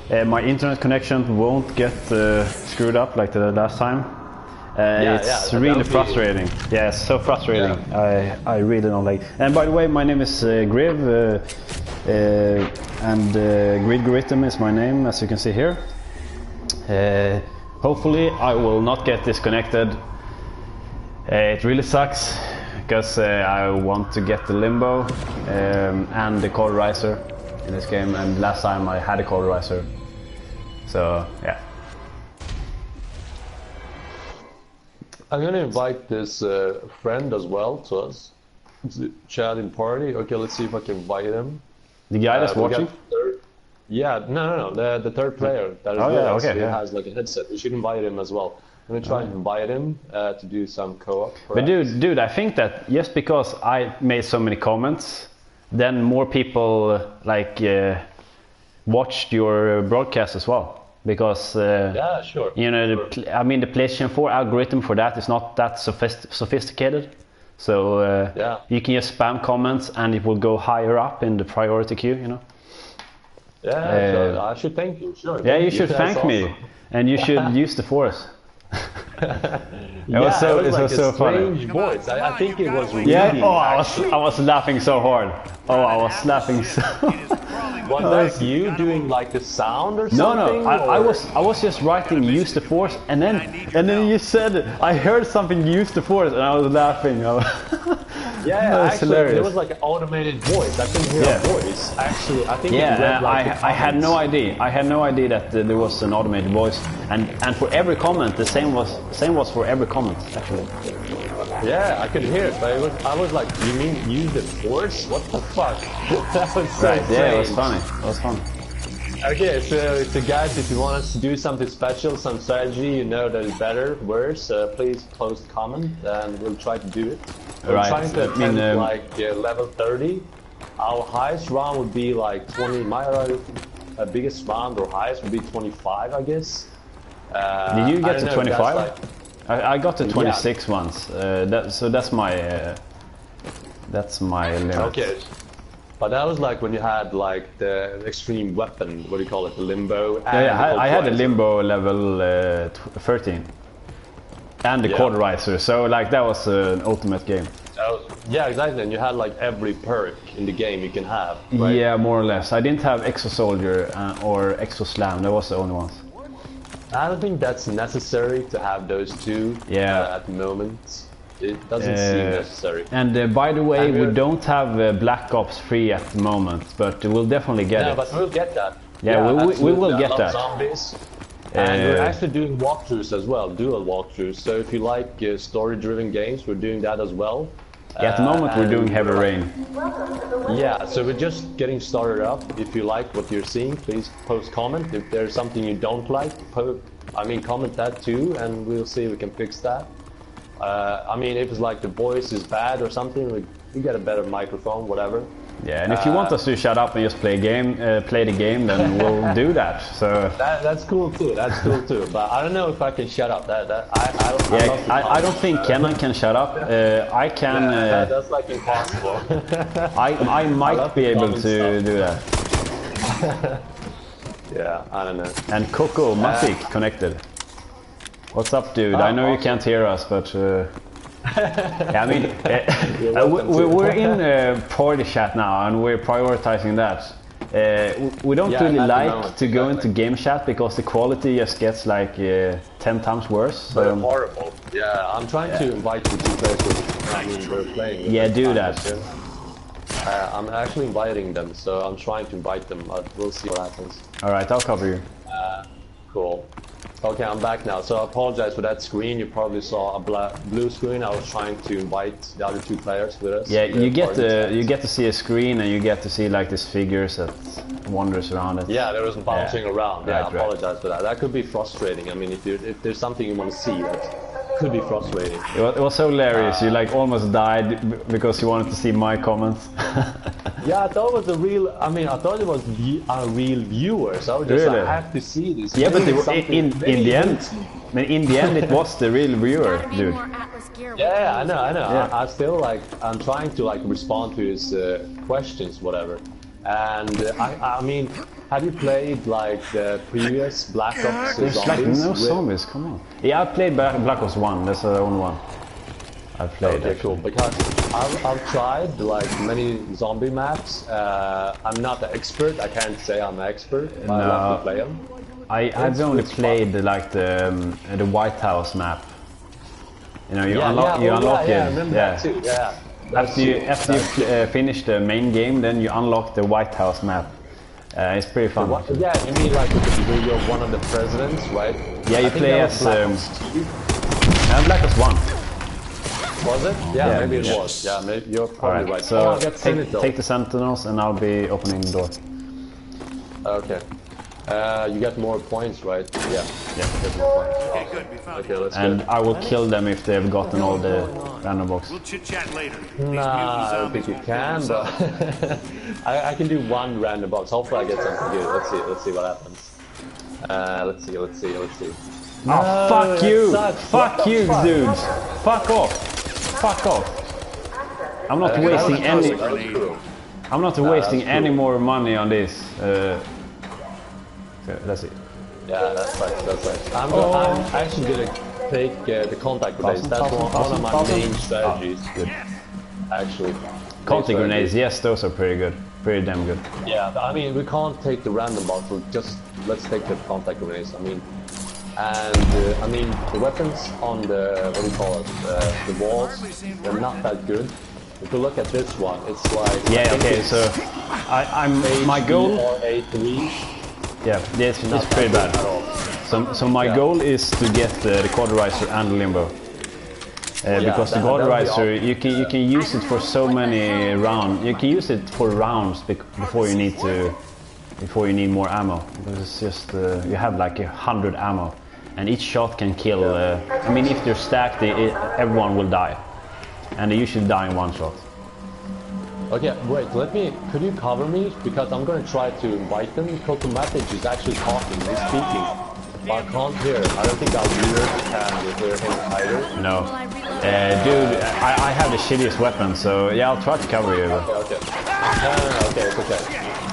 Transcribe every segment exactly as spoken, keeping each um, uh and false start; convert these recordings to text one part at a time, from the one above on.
uh, my internet connection won't get uh, screwed up like the last time. Uh, yeah, it's yeah, really frustrating. Be... Yeah, it's so frustrating. Yeah. I I really don't like. And by the way, my name is uh, Griv, uh, uh, and uh, Gridgorithm is my name, as you can see here. Uh, hopefully, I will not get disconnected. Uh, it really sucks because uh, I want to get the Limbo um, and the Cauterizer in this game, and last time I had a Cauterizer. So yeah. I'm gonna invite this uh, friend as well to us. Chad in party. Okay, let's see if I can invite him. The guy that's uh, watching? Third... Yeah, no, no, no. The the third player that is oh, with yeah, us. okay, He yeah. has like a headset. We should invite him as well. I'm gonna try and invite him uh, to do some co-op. But dude, dude, I think that just because I made so many comments, then more people uh, like uh, watched your broadcast as well. Because uh, yeah, sure. You know, sure. the, I mean, the PlayStation four algorithm for that is not that sophist sophisticated. So uh, yeah. you can just spam comments and it will go higher up in the priority queue. You know. Yeah, uh, sure. I should thank you. Sure. Yeah, thank you should you. thank That's me, awesome. And you should use the force. It yeah, was so, it was, it like was a so strange funny. voice. I, I think it was really. Yeah. Oh, I was I was laughing so hard. Oh, I was laughing so. Was that you doing like the sound or no, something? No, I, or? I was I was just writing use the force, and then and then you said I heard something use the force, and I was laughing. Yeah, that was actually, hilarious. there was like an automated voice. I couldn't hear yeah. a voice. Actually, I think yeah, it read like I, I had no idea. I had no idea that uh, there was an automated voice, and and for every comment, the same was same was for every comment actually. Yeah, I could hear it, but it was, I was like, you mean use the force? What the fuck? That was so right. strange. Yeah, it was funny. It was fun. Okay, so, so guys, if you want us to do something special, some strategy, you know that is better, worse, uh, please post comment and we'll try to do it. We're right. trying to I mean, attempt um, like uh, level thirty. Our highest round would be like twenty. My uh, biggest round or highest would be twenty-five, I guess. Uh, Did you get to twenty-five? Like, I, I got to twenty-six yeah. once. Uh, that, so that's my uh, that's my limit. Okay. But that was like when you had like the extreme weapon, what do you call it, the Limbo? And yeah, yeah I, I had a Cauterizer. Limbo level uh, thirteen. And the yeah. Cauterizer, so like that was uh, an ultimate game. Was, yeah, exactly, and you had like every perk in the game you can have, right? Yeah, more or less. I didn't have Exo Soldier uh, or Exo Slam, that was the only ones. I don't think that's necessary to have those two yeah. uh, at the moment. It doesn't uh, seem necessary. And uh, by the way, and we don't have uh, Black Ops three at the moment, but we'll definitely get yeah, it. Yeah, but we'll get that. Yeah, yeah we, we, we will get that. Zombies. Uh, and we're actually doing walkthroughs as well, dual walkthroughs. So if you like uh, story-driven games, we're doing that as well. Yeah, at the moment uh, we're doing Heavy Rain. Yeah, so we're just getting started up. If you like what you're seeing, please post comment. If there's something you don't like, po I mean comment that too, and we'll see if we can fix that. Uh, I mean, if it's like the voice is bad or something, we, we get a better microphone, whatever. Yeah, and if you uh, want us to shut up and just play game, uh, play the game, then we'll do that. So that, that's cool too. That's cool too. But I don't know if I can shut up. That that I I, yeah, I, I, I don't think Kenan can shut up. Uh, I can. Yeah, uh, that, that's like impossible. I I might I be able to stuff. do that. Yeah, I don't know. And Coco Matic uh, connected. What's up, dude? Oh, I know awesome. you can't hear us, but. Uh, yeah, I mean, uh, we, we're in uh, party chat now, and we're prioritizing that. Uh, we don't yeah, really like moment, to go exactly. into game chat because the quality just gets like uh, ten times worse. So. They're horrible. Yeah, I'm trying yeah. to invite you to play with. I mean, we're playing. Yeah, do that. Uh, I'm actually inviting them, so I'm trying to invite them. Uh, we'll see what happens. All right, I'll cover you. Uh, cool. Okay, I'm back now. So I apologize for that screen. You probably saw a black, blue screen. I was trying to invite the other two players with us. Yeah, you get to you get to see a screen, and you get to see like these figures that wanders around it. Yeah, there was bouncing yeah. around. Yeah, right, I apologize right. for that. That could be frustrating. I mean, if you if there's something you want to see, that could be frustrating. It was, it was so hilarious. Uh, you like almost died because you wanted to see my comments. Yeah, I thought it was a real. I mean, I thought it was a real viewer. So I was just really? like, I have to see this. Yeah, but they were, in in the end, in the end, it was the real viewer, dude. Yeah, I know, I know. Yeah. I, I still like. I'm trying to like respond to his uh, questions, whatever. And uh, I, I mean, have you played like the previous Black Ops There's Zombies? like no with- zombies, come on. Yeah, I played Black, Black Ops one, that's the only one I played. Okay, cool. actually. Because I've, I've tried like many zombie maps. Uh, I'm not an expert. I can't say I'm an expert. But I love No. to play them. I, I've It's- only it's played the, like the um, the White House map. You know, you Yeah, unlock yeah, you oh, unlock yeah, it. yeah, I remember yeah. that too. Yeah. That's After you true. after you That's true. uh, finish the main game, then you unlock the White House map. Uh, it's pretty fun. What, yeah, you mean like if you're one of the presidents, right? Yeah, you I think play that was as Black um, Ops two. uh, Black Ops one. Was it? Yeah, Yeah, maybe it yeah. was. Yeah, maybe you're All probably right, right. so oh, I got take, Sentinel. take the Sentinels, and I'll be opening the door. Okay. Uh, you got more points, right? Yeah. Yeah. Get more points. Okay, good. We found Okay, it. let's And go. I will kill them if they've gotten all the random box. We'll chit chat later. These Nah, I mutant don't think zombies you will kill can, themselves. but I, I can do one random box. Hopefully I get something good. Let's see, let's see what happens. Uh, let's see, let's see, let's see. Oh, fuck that you! sucks. What Fuck the you, fuck? dudes! Fuck off! Fuck off! I'm not Uh, wasting that was any. cool, that was cool. I'm not wasting that's any cool. more money on this. Uh, so, let's see. Yeah, that's right, that's right. I'm, go- I'm actually gonna take uh, the contact grenades. Thousand, That's thousand, one, one of my thousand, main thousand. strategies, Good. actually. Contact Main grenades, strategies. yes, those are pretty good. Pretty damn good. Yeah, but I mean, we can't take the random box. We'll just let's take the contact grenades. I mean, and uh, I mean the weapons on the what do you call it? Uh, the walls. They're not that good. If you look at this one, it's like I Yeah, think okay, it's so I, I'm my goal. or A three. Yeah, this is Not pretty that bad. good at all. So, so my Yeah. goal is to get uh, the quadrizer and the limbo. Uh, because the that- that would be quadrizer, awesome. you can you can use it for so many rounds. You can use it for rounds bec- before you need to, before you need more ammo. Because it's just uh, you have like a hundred ammo, and each shot can kill. Uh, I mean, if they're stacked, they, it, everyone will die, and they usually die in one shot. Okay, wait. Let me. Could you cover me? Because I'm gonna try to invite them. Kokomatic is actually talking. He's speaking. But I can't hear. I don't think our viewers can hear him either. No, uh, dude, I, I have the shittiest weapon, so yeah, I'll try to cover you. But Okay, okay. No, no, no, okay, it's okay.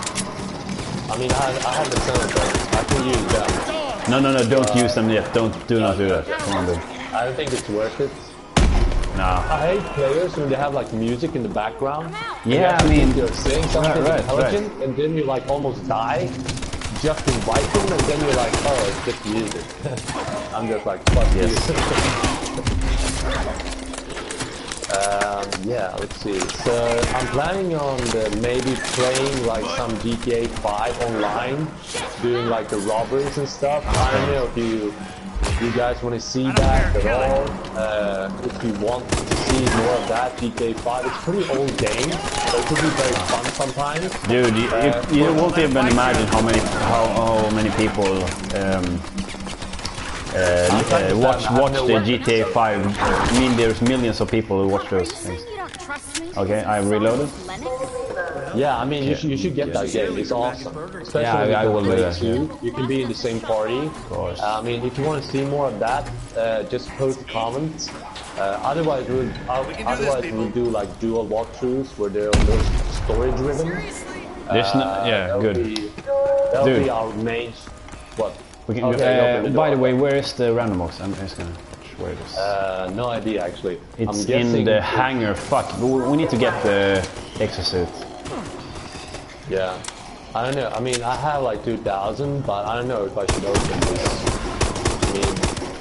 I mean, I, I have the senators. I can use them. no, no, no, don't use them yet. Don't, do not do that. Come on, dude. I don't think it's worth it. Nah. I hate players when they have like music in the background. and you Yeah, actually I mean- think they're saying something Right, right, intelligent, and then you like almost die. Just invite them, and then you're like, oh, it's just music. I'm just like, fuck Yes. you. um, yeah, let's see. So I'm planning on the, maybe playing like some G T A five online, doing like the robberies and stuff. I don't know if you you guys want to see that at all. Uh, if you want to see more of that, G T A five, it's a pretty old game, so it could be very fun sometimes. Dude, you, Uh, you, you won't even imagine how many how, how many people um, uh, uh, watch watch the G T A five. I mean, there's millions of people who watch those things. You don't trust me? Okay, I reloaded. Lennox? Yeah, I mean, you should, you should get that game. It's awesome. Especially Yeah, when I- I you will can do play that, two. You can be in the same party. Of course. I mean, if you want to see more of that, uh, just post comments. Uh, otherwise, we'll, uh, can do this, otherwise people. we'll do like dual walkthroughs where they're more story driven. There's no, yeah, that'll good. Be, that'll Dude. be our main. What? We can, Okay, uh, open the by door. the way, where is the random box? I'm just gonna where it is. Uh, no idea actually. It's I'm in guessing the hangar. Fuck, we, we need to get the exosuit. Yeah. I don't know. I mean, I have like two thousand, but I don't know if I should open this. I mean,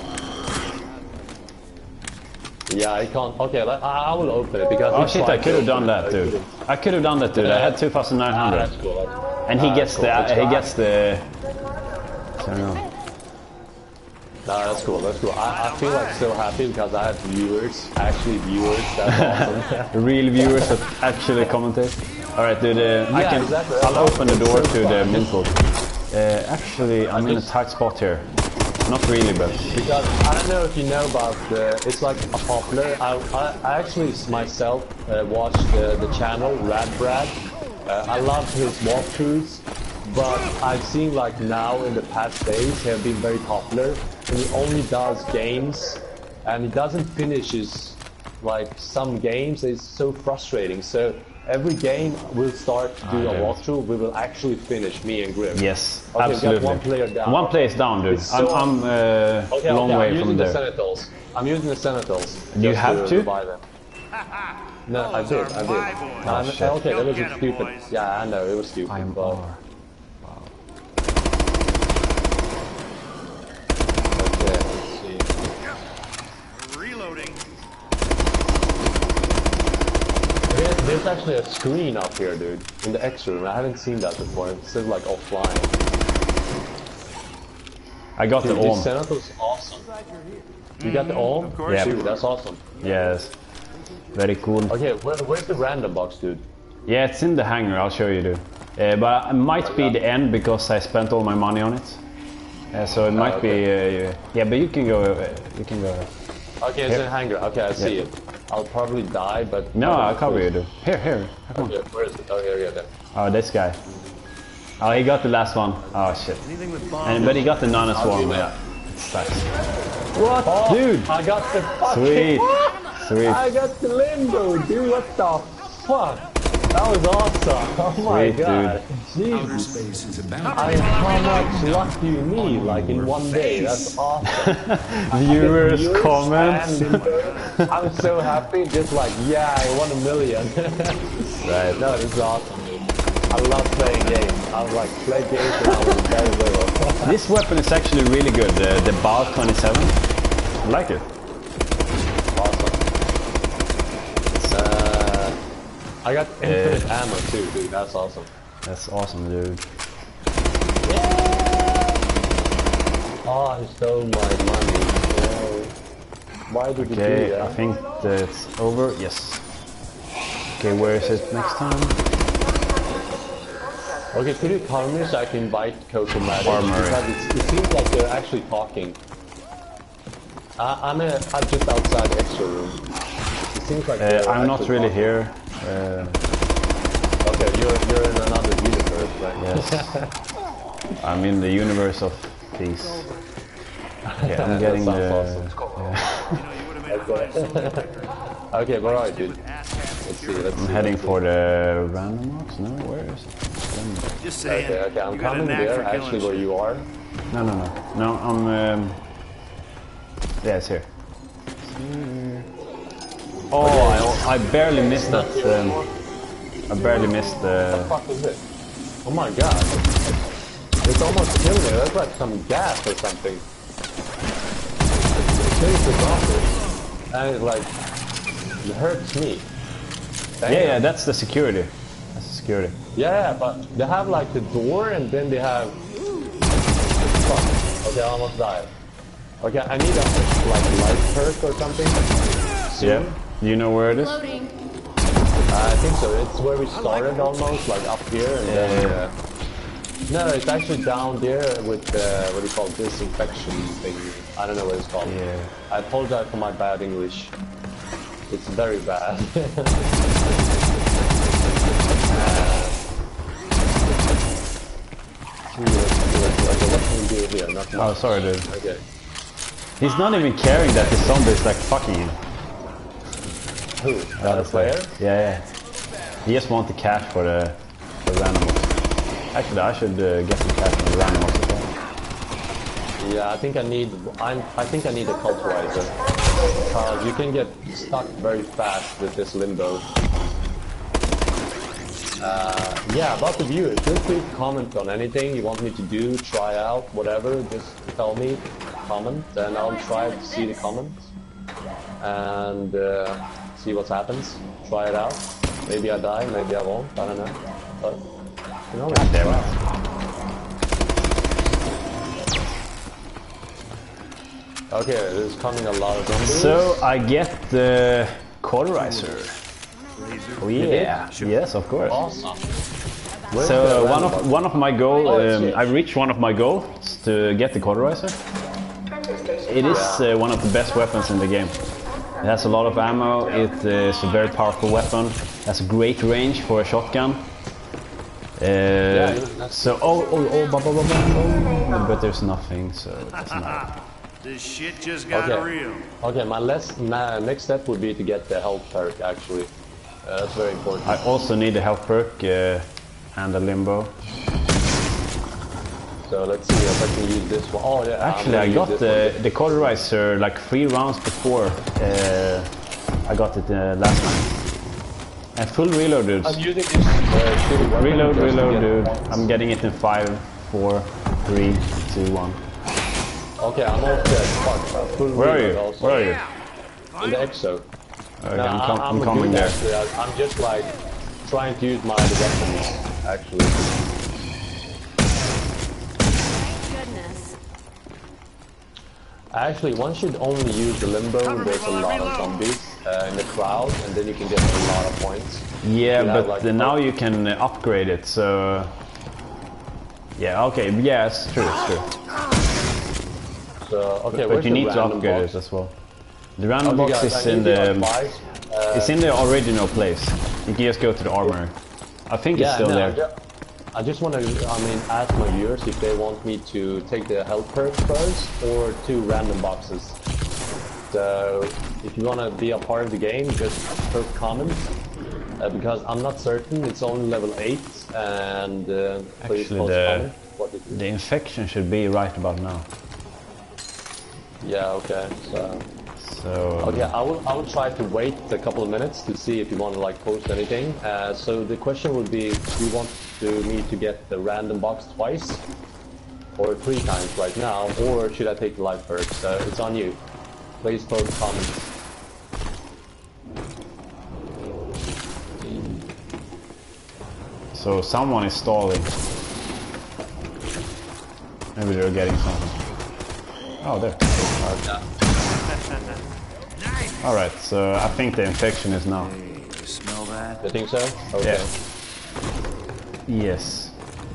yeah, I can't. Okay, let, I, I will open it because. Oh we shit! I tried could have to done open that, it. dude. I could have done that, dude. I had two thousand nine Ah, hundred, that's cool. That's, and he ah, gets cool. the Let's he try. gets the. I don't know. Nah, that's cool. That's cool. I, I feel like so happy because I have viewers, actually viewers. That's awesome. Real viewers that actually commentate. All right, dude. Uh, I Yeah, can. exactly. I'll open the door It's so to the fun. moonport. Uh, actually, I'm in a just- tight spot here. Not really, but Because I don't know if you know about the, it's like a popular. I, I, I actually myself uh, watched uh, the channel Rad Brad. Uh, I love his walkthroughs, but I've seen like now in the past days he have been very popular, and he only does games, and he doesn't finish his like some games. It's so frustrating. So every game we'll start to do Ah, a there. walkthrough. We will actually finish me and Griff. Yes, Okay, we got absolutely. one player down. One player is down, dude. It's I'm, so- I'm uh, Okay, a long okay, way I'm from using the there. Sentinels. I'm using the Sentinels. You just have to? revive them. No, I Those did, are I did. my boys. I'm- Oh, shit. okay, that was Go a get 'em, stupid. boys. Yeah, I know, it was stupid. I'm but, R. Okay, let's see. Reloading. There- There's actually a screen up here, dude, in the X room. I haven't seen that before. It says like offline. I got the Dude, this Orm. Sentinel's awesome. You got the Orm? Of course. Yeah. Dude, that's awesome. Yes. Very cool. Okay, where, where's the random box, dude? Yeah, it's in the hangar. I'll show you, dude. Uh, but it might be the end because I spent all my money on it. Uh, so it might okay. be. Uh, yeah, but you can go. Uh, you can go. Okay, it's Here. in hangar. Okay, I see Yeah. it. I'll probably die, but... No, I'll I'll cover you, dude. Here, here. Come on. Okay, where is it? Oh, here, here, there. Oh, this guy. Oh, he got the last one. Oh shit. Anything with bombs. And but he got the nano I'll do swarm. that. Yeah. It sucks. What, Oh, dude? I got the fucking... Sweet. Sweet. I got the limbo, dude. What the fuck? That was awesome. Oh my Sweet, god. Outer Jeez. space is about I mean, how much luck do you need? Like in one day. That's awesome. Viewers, Viewers comments. and limbo. I'm so happy. Just like, yeah, I won a million. Right. No, this is awesome, dude. I love playing games. I was like, play games when I was very little. This weapon is actually really good. The the B A R twenty-seven. I like it. Awesome. Uh, I got infinite ammo too, dude. That's awesome. That's awesome, dude. Oh, I stole my money. No. Why did you do Okay, that? I think that's over. Yes. Okay, where is it next time? Okay, could you call me so I can invite Coco Matic? Armory. Because it's, it seems like they're actually talking. I, I'm, a, I'm just outside the extra room. It seems like Uh, they're I'm not actually really talking. here. Uh, Okay, you're, you're in another universe, right? yes. I'm in the universe of peace. Okay, I'm getting That the. sounds awesome. Yeah. You know, you would have made a fine soldier. Okay, but alright, dude. Ass hat. Let's see, let's I'm see. heading let's see. for the random box. No, where is it? Just saying. Okay, okay, I'm you got a coming knack there, for killing actually, where shit. you are. No, no, no. No, I'm. Um, yeah, it's here. Oh, I, I barely missed that. Um, I barely missed the. What the fuck is it? Oh my god. It's almost killing me. That's like some gas or something. It kills the doctor. And it's like, it hurts me. Damn. Yeah, yeah, that's the security. That's the security. Yeah, but they have like the door and then they have... Fuck. Okay, I almost died. Okay, I need a like life perk or something. Soon. Yeah. You know where it is? Loading. Uh, I think so. It's where we started almost, like up here, and then. Yeah. Uh, no, it's actually down there with uh, what do you call it, disinfection thing. I don't know what it's called. Yeah. I apologize for my bad English. It's very bad. uh, okay, what can we do here? Nothing. Oh, sorry, dude. Okay. He's not even caring that the zombie is like fucking him. Who? Uh, the That's player? like- yeah, yeah. He just wants the cash for the, for the animals. Actually, I should uh, get some cash from the animals as well. Yeah, I think I need. I'm. I think I need a culturizer. Because you can get stuck very fast with this limbo. Uh, yeah, about the viewers, feel free to comment on anything you want me to do, try out, whatever. Just tell me, comment, and I'll try to see the comments and uh, see what happens. Try it out. Maybe I die, maybe I won't. I don't know. But you know, God damn it. okay, there's coming a lot of zombies. So I get the cauterizer. Oh yeah, yes, of course. Awesome. Where's So the uh, one random of one of my goal, Oh, um, shit. I reached one of my goals to get the cauterizer. It is uh, one of the best weapons in the game. It has a lot of ammo. It is a very powerful weapon. It has a great range for a shotgun. Uh, that's- so oh oh oh, blah, blah, blah, blah, oh, but there's nothing. So it doesn't matter. This shit just got Okay. real. Okay, my less, my next step would be to get the health perk actually. Uh, that's very important. I also need a health perk uh, and a limbo. So let's see if I can use this one. Oh yeah. Actually, I got the the cauterizer like three rounds before uh, I got it uh, last time. And full reload, dudes. I'm using this uh, shitty weapon. Reload, just to reload, get dude. points. I'm getting it in five, four, three, two, one. Okay, I'm all set. Fuck. uh, Full Where are reload you? also. Where are you? In the exo. Okay, No, I'm, com I- I'm I'm coming good there. actually. I- I'm just like trying to use my other weapons actually. Goodness. Actually, one should only use the limbo when there's a lot of zombies uh, in the crowd, and then you can get a lot of points. Yeah, You but have, like, uh, now you can uh, upgrade it, so... Yeah, okay, yeah, it's true, it's true. So, okay, But where's you the need to random upgrade box? it as well. The random Okay, box guys, is I in need your the... advice. Uh, It's in the original place. You can just go to the armory. I think it's yeah, still no, there. ju- I just want to, I mean, ask my viewers if they want me to take the health perks first or two random boxes. So, if you want to be a part of the game, just post comments. Uh, because I'm not certain, it's only level eight, and uh, please Actually, post the- comment. What it is. The infection should be right about now. Yeah, okay, so... So... Okay, I will, I will try to wait a couple of minutes to see if you want to like post anything. Uh, so the question would be, do you want to, me to get the random box twice? Or three times right now? Or should I take the life perk? So it's on you. Please post comments. So someone is stalling. Maybe they're getting something. Oh, there. Okay. Alright, so I think the infection is now. You smell that? You think so? Okay. Yeah. Yes.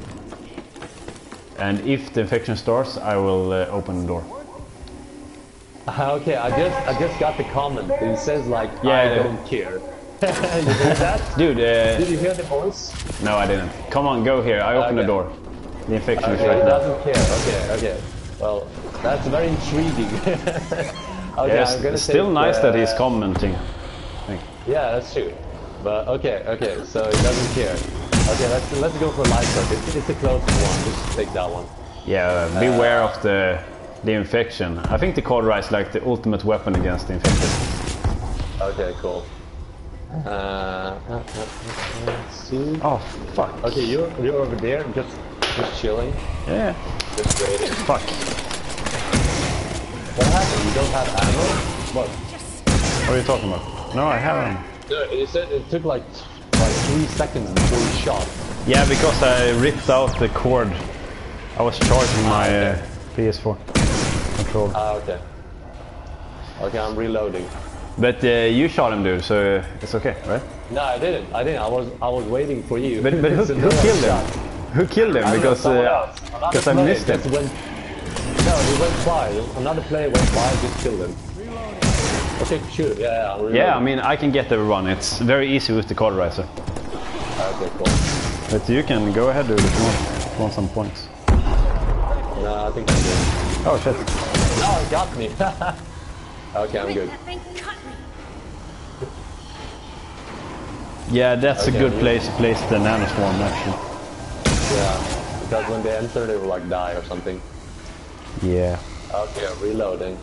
And if the infection starts, I will uh, open the door. Okay, I just I just got the comment. It says like, Yeah, I yeah. don't care. You heard that? Dude, uh, Did you hear the voice? no, I didn't. Come on, go here. I open the Okay. door. The infection is Okay, right he now. doesn't care. Okay, okay. Well, that's very intriguing. Okay, Yes, I'm gonna it's still take, nice uh, that he's commenting. Yeah, that's true. But okay, okay, so he doesn't care. Okay, let's let's go for life perk. It's, it's the closest one. Just take that one. Yeah, beware of the the infection. I think the cauterizer is like the ultimate weapon against the infected. Okay, cool. Uh, uh, uh, uh, let's see. Oh, fuck. Okay, you're you're over there, just just chilling, Yeah. just waiting. Fuck. What happened? You don't have ammo? What? What are you talking about? No, I haven't. No, it said it took like like three seconds before you shot. Yeah, because I ripped out the cord. I was charging my uh, P S four controller. Ah, okay. Okay, I'm reloading. But uh, you shot him, dude, so uh, it's okay, right? No, I didn't. I didn't. I was I was waiting for you. But, but who, So who no one killed him? shot. Who killed him? I don't know, Because someone uh, else. Another because I player missed him. just Went, no, he went by. Another player went by, just killed him. Okay, sure. Yeah, yeah, I'm reloading. Yeah, I mean, I can get everyone. It's very easy with the cauterizer. Okay, cool. But you can go ahead, dude, if you want, if you want some points. No, I think I'm good. Oh, shit. No, it got me. Okay, I'm good. That thing cut me. Yeah, that's Okay, a good you- place to place the nanoswarm, actually. Yeah, because when they enter, they will like die or something. Yeah. Okay, reloading.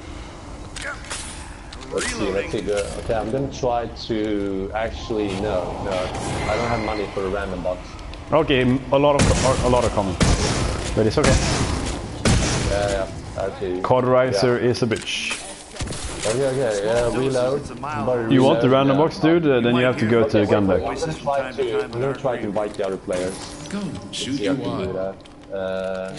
Let's see, let's see. The, okay, I'm gonna try to actually no, no. I don't have money for a random box. Okay, a lot of a lot of comments, but it's okay. Yeah, yeah. Okay. Cauterizer Yeah. is a bitch. Okay, okay. Yeah, reload. But You want the reload, random yeah. box, dude? Uh, then you have to go to Okay, wait, wait, Gunback. I'm gonna try to. I'm gonna try to invite the other players. Go, shoot See if I you can do on. that. Uh,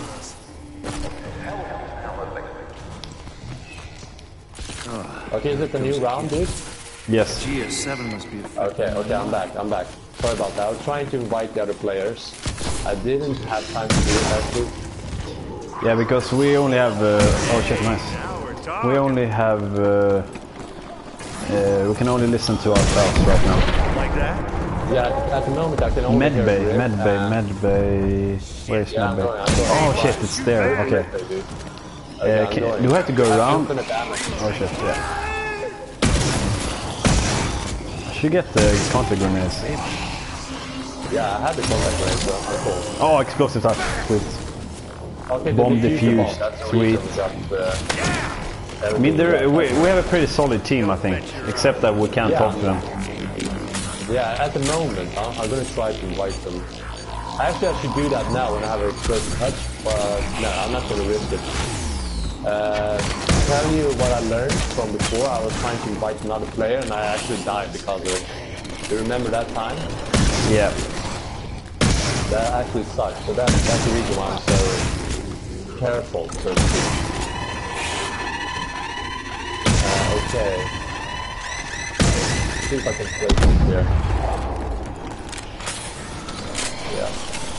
okay, is it the new round, dude? Yes. G S seven must be a Okay, okay, I'm back, I'm back. Sorry about that. I was trying to invite the other players. I didn't have time to do it actually. Yeah, because we only have. Uh, oh shit, nice. We only have. Uh, uh, we can only listen to ourselves right now. like that. Yeah, at the moment I can only hear Medbay, Griff, Medbay, and- Medbay. Where's Yeah, I'm Medbay? going, I'm going. Oh shit, it's there. Okay. Medbay, dude. Uh, Okay, I'm can, going. do we have to go I have around? infinite ammo. Oh shit, yeah. should get the counter grenades. Yeah, I had the contact grenade, so I'm cool. Oh, explosive touch. Sweet. Okay, Bomb the diffuser bomb, defused. that's the Sweet. reason we got, uh, I mean, everything we, right. we have a pretty solid team, I think. Except that we can't Yeah. talk to them. Yeah, at the moment, huh? I'm gonna try to invite them. Actually, I should do that now when I have a explosive touch, but no, I'm not gonna risk it. Uh, to tell you what I learned from before, I was trying to invite another player and I actually died because of it. Do you remember that time? Yeah. That actually sucked, so that, that's the reason why I'm so careful, so to speak. Uh, okay. See if I can place this here. Yeah.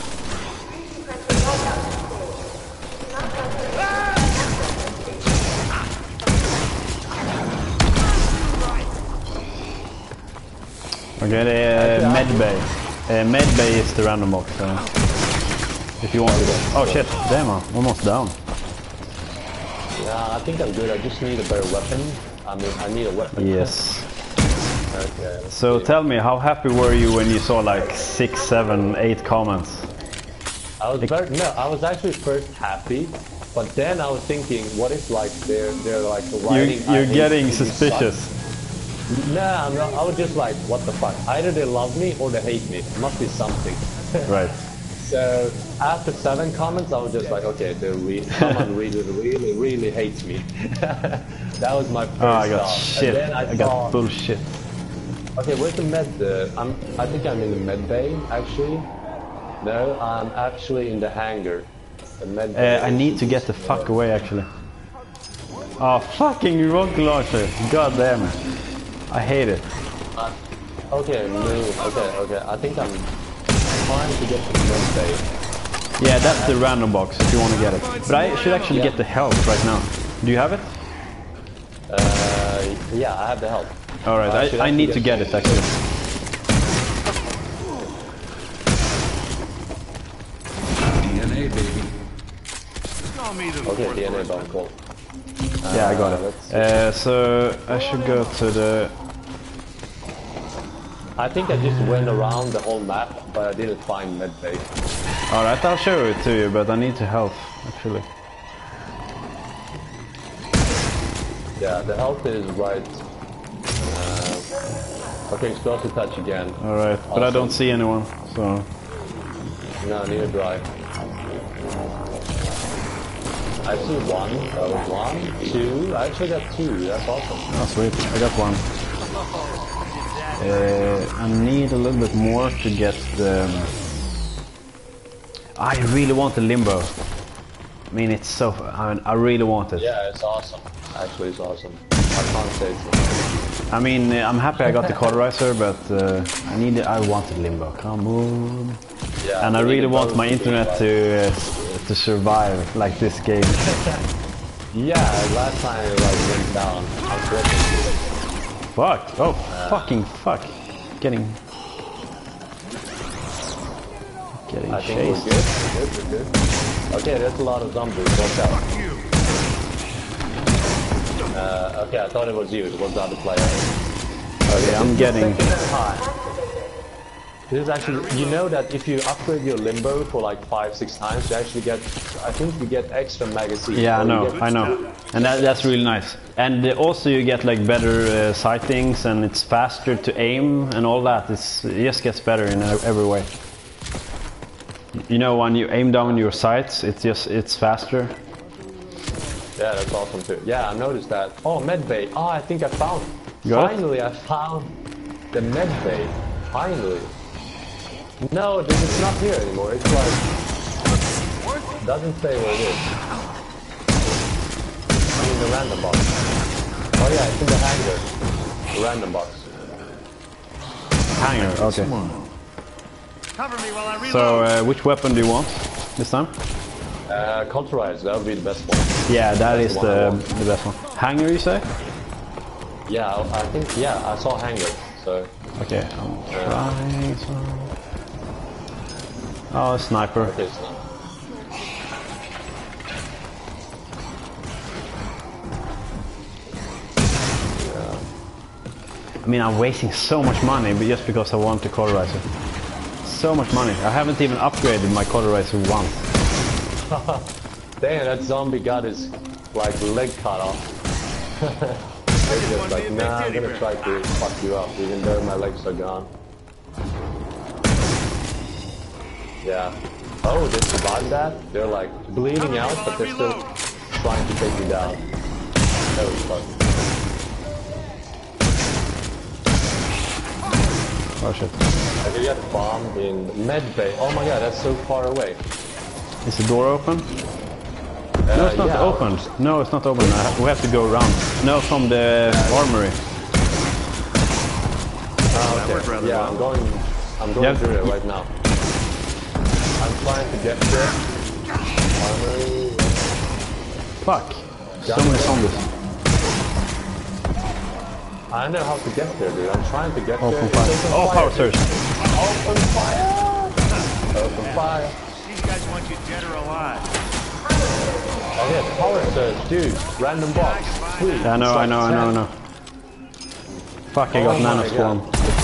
Okay, the uh, med bay. Uh, med bay is the random box. So if you want to go. Oh shit! Damn, I'm almost down. Yeah, I think I'm good. I just need a better weapon. I mean, I need a weapon. Yes. Okay. let's So see. tell me, how happy were you when you saw like six, seven, eight comments? I was very no. I was actually first happy, but then I was thinking, what if like they're they're like You're, writing? I you're hate getting you, you suspicious. suck. Nah, I'm not, I was just like, what the fuck? Either they love me or they hate me. It must be something. Right. So after seven comments, I was just like, okay, they re someone really, really, really hates me. That was my first Oh, I got thought. shit. And then I, I saw, got bullshit. okay, where's the med? Uh, I'm, I think I'm in the med bay, actually. No, I'm actually in the hangar. The med bay Uh, I need to get the fuck away, actually. Oh, fucking rocket launcher! God damn it! I hate it. Uh, okay, move. Okay, okay. I think I'm trying to get to the med bay. Yeah, that's the random box if you want to get it. But I should actually Yeah. get the health right now. Do you have it? Uh, yeah, I have the help. All right, I should I, I actually need to get- get it actually. D N A, baby. Call me the Okay, fourth D N A horseman. bomb, cool. Yeah, I got Uh, it. let's see. Uh, so I should go to the. I think I just went around the whole map, but I didn't find medbay. All right, I'll show it to you, but I need to health actually. Yeah, the health is right. Uh, okay, explosive touch again. All right, but I Awesome. don't see anyone, so. No, neither do I. I see one. That was one, two. I actually got two. That's awesome. Oh, sweet. I got one. Uh, I need a little bit more to get the... I really want the limbo. I mean, it's so... I, mean, I really want it. Yeah, it's awesome. Actually, it's awesome. I can't say it's I mean, uh, I'm happy I got the cauterizer, but uh, I need it. I wanted limbo. Come on. Yeah, And I we need really to want both my do internet that. to uh, to survive like this game. Yeah, last time it like went down. Unfortunately. Fuck. Oh, fucking fuck. Getting... Getting I think we're chased. good. We're good. We're good. Okay, there's a lot of zombies. Watch out. Uh, okay, I thought it was you. It was the other player. Okay, I'm getting... This is actually, you know that if you upgrade your limbo for like five, six times, you actually get, I think you get extra magazines. Yeah, I Or you know, get- I know. And that, that's really nice. And uh, also you get like better uh, sightings and it's faster to aim and all that. It's, it just gets better in e- every way. You know, when you aim down your sights, it's just, it's faster. Yeah, that's awesome too. Yeah, I noticed that. Oh, medbay. Oh, I think I found. You got it? Finally, I found the medbay. Finally. No, this is not here anymore. It's like doesn't say where it is. I mean the random box. Oh yeah, it's in the hangar. The random box. Hanger, okay. Cover me while I reload. So, uh, which weapon do you want this time? Uh, Cauterize, that would be the best one. Yeah, that That's is the one I the, want. the best one. Hanger, you say? Yeah, I I think yeah, I saw hangar. So Okay, I'm trying some... Oh, sniper. okay, so mean, I'm wasting so much money but just because I want the cauterizer. So much money. I haven't even upgraded my cauterizer once. Damn, that zombie got his like leg cut off. They're just like, nah, I'm gonna try to fuck you up, even though my legs are gone. Yeah. Oh, they survived that? They're like bleeding out, but they're still trying to take you down. That was fun. Oh shit. I could get bombed in med bay. Oh my god, that's so far away. Is the door open? Uh, No, it's not yeah. open. No, it's not open. I ha we have to go around. No, from the armory. Oh, okay. Yeah, I'm going. I'm going Yeah. through it right now. I'm trying to get there. Armory. Fuck. So many zombies. I know how to get there, dude. I'm trying to get Open there. fire. It's Oh, power surge. Open fire! Open fire. These guys want you dead or alive. Oh yeah, power surge, dude. Random box. Sweet. Yeah, I know, It's I like know, I know, I ten. know. Fuck, I Oh got my nano swarm.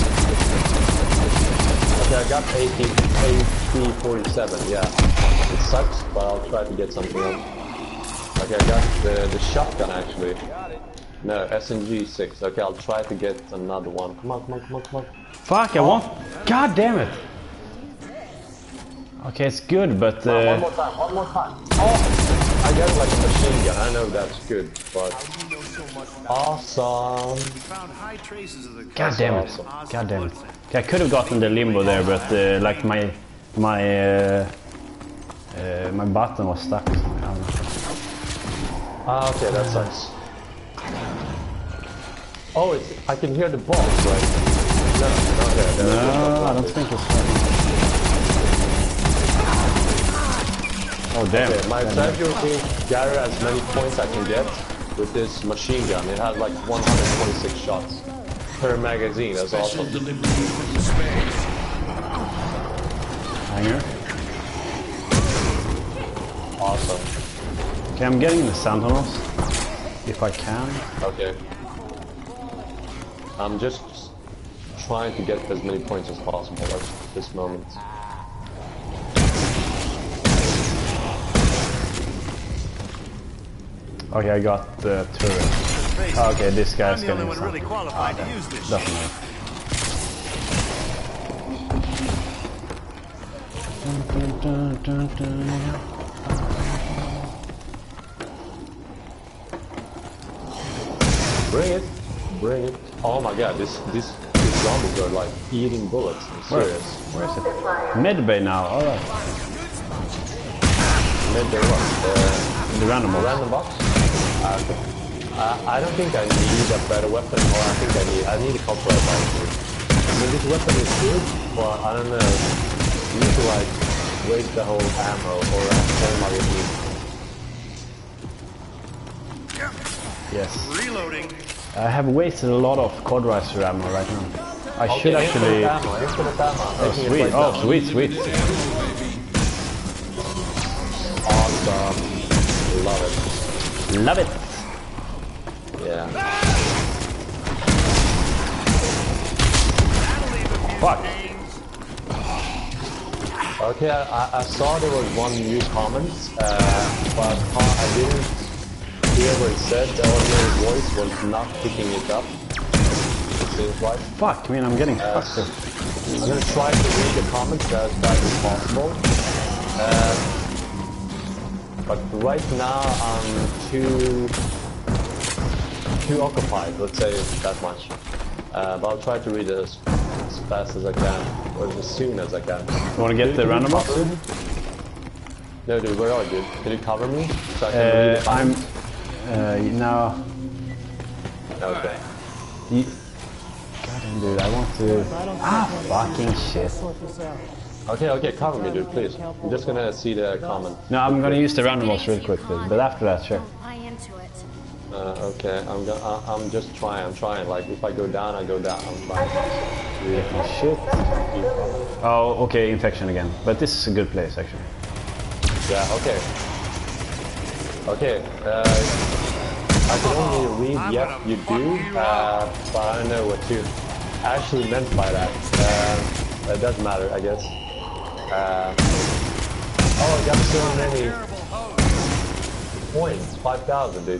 Okay, I got A K forty-seven, yeah. It sucks, but I'll try to get something else. Okay, I got the, the shotgun actually. No, S M G six. Okay, I'll try to get another one. Come on, come on, come on, come on. Fuck, I want. God damn it. Okay, it's good, but. Come on, one Uh, more time, one more time. Oh! I got like a machine gun. I know that's good, but. Awesome. Found high traces of the God damn it. Awesome. God damn it. Okay, I could have gotten the limbo there, but uh, like my. My. Uh, uh, my button was stuck. I don't know. Ah, okay, that sucks. Oh, it's, I can hear the boss, right? No, not there. there No, I don't think it's fine. Oh, damn. Okay, my strategy will be gather as many points I can get with this machine gun. It has like one hundred twenty-six shots per magazine. That's Special awesome. delivery from space. Hanger. Awesome. Okay, I'm getting the sand tunnels. If I can. Okay. I'm just trying to get as many points as possible at this moment. Okay, I got the turret. Okay, this guy's I'm the only getting one some. really qualified to use this. Doesn't matter. Dun, dun, dun, dun, dun. Bring it, bring it. Oh my god, this this these zombies are like eating bullets. I'm Where? serious. Where is it? Medbay now, alright. Made the what? Uh, The random The box. random box? Uh, uh, I don't think I need a better weapon, or I think I need I need a copyright actually. I mean, this weapon is good, but I don't know. You need to like waste the whole ammo or a whole magazine. Yes. Reloading. I have wasted a lot of cauterizer ammo right now. I should Okay, actually... infinite ammo, infinite ammo. Oh, Taking it sweet. right Oh, now. sweet, sweet. Awesome. Love it. Love it. Yeah. Fuck. Okay, I, I saw there was one new comment, uh, but uh, I didn't hear what it said. The ordinary voice was not picking it up. It seems like. Fuck, I mean, I'm getting Uh, fucked up. I'm gonna try to read the comments as fast as possible. Uh, but right now I'm too too occupied. Let's say that much. Uh, but I'll try to read it as, as fast as I can, or as soon as I can. You wanna get Dude, the can you random box? cover me? No, dude, where are you? Can you cover me so I can read Uh, it? I'm... Uh, now... Okay. You, goddamn, dude, I want to... Ah, fucking shit. Okay, okay, cover me, dude, please. I'm just gonna see the comment. No, I'm gonna use the random box real quick, dude, but after that, sure. Buy into it. Uh, okay, I'm go I I'm just trying. I'm trying. Like if I go down, I go down. I'm trying. Oh, shit. Oh, okay, infection again. But this is a good place, actually. Yeah. Okay. Okay. Uh, I could only read yep, you do, uh, but I don't know what you actually meant by that. Uh, it doesn't matter, I guess. Uh, oh, I got so many points, five thousand, dude.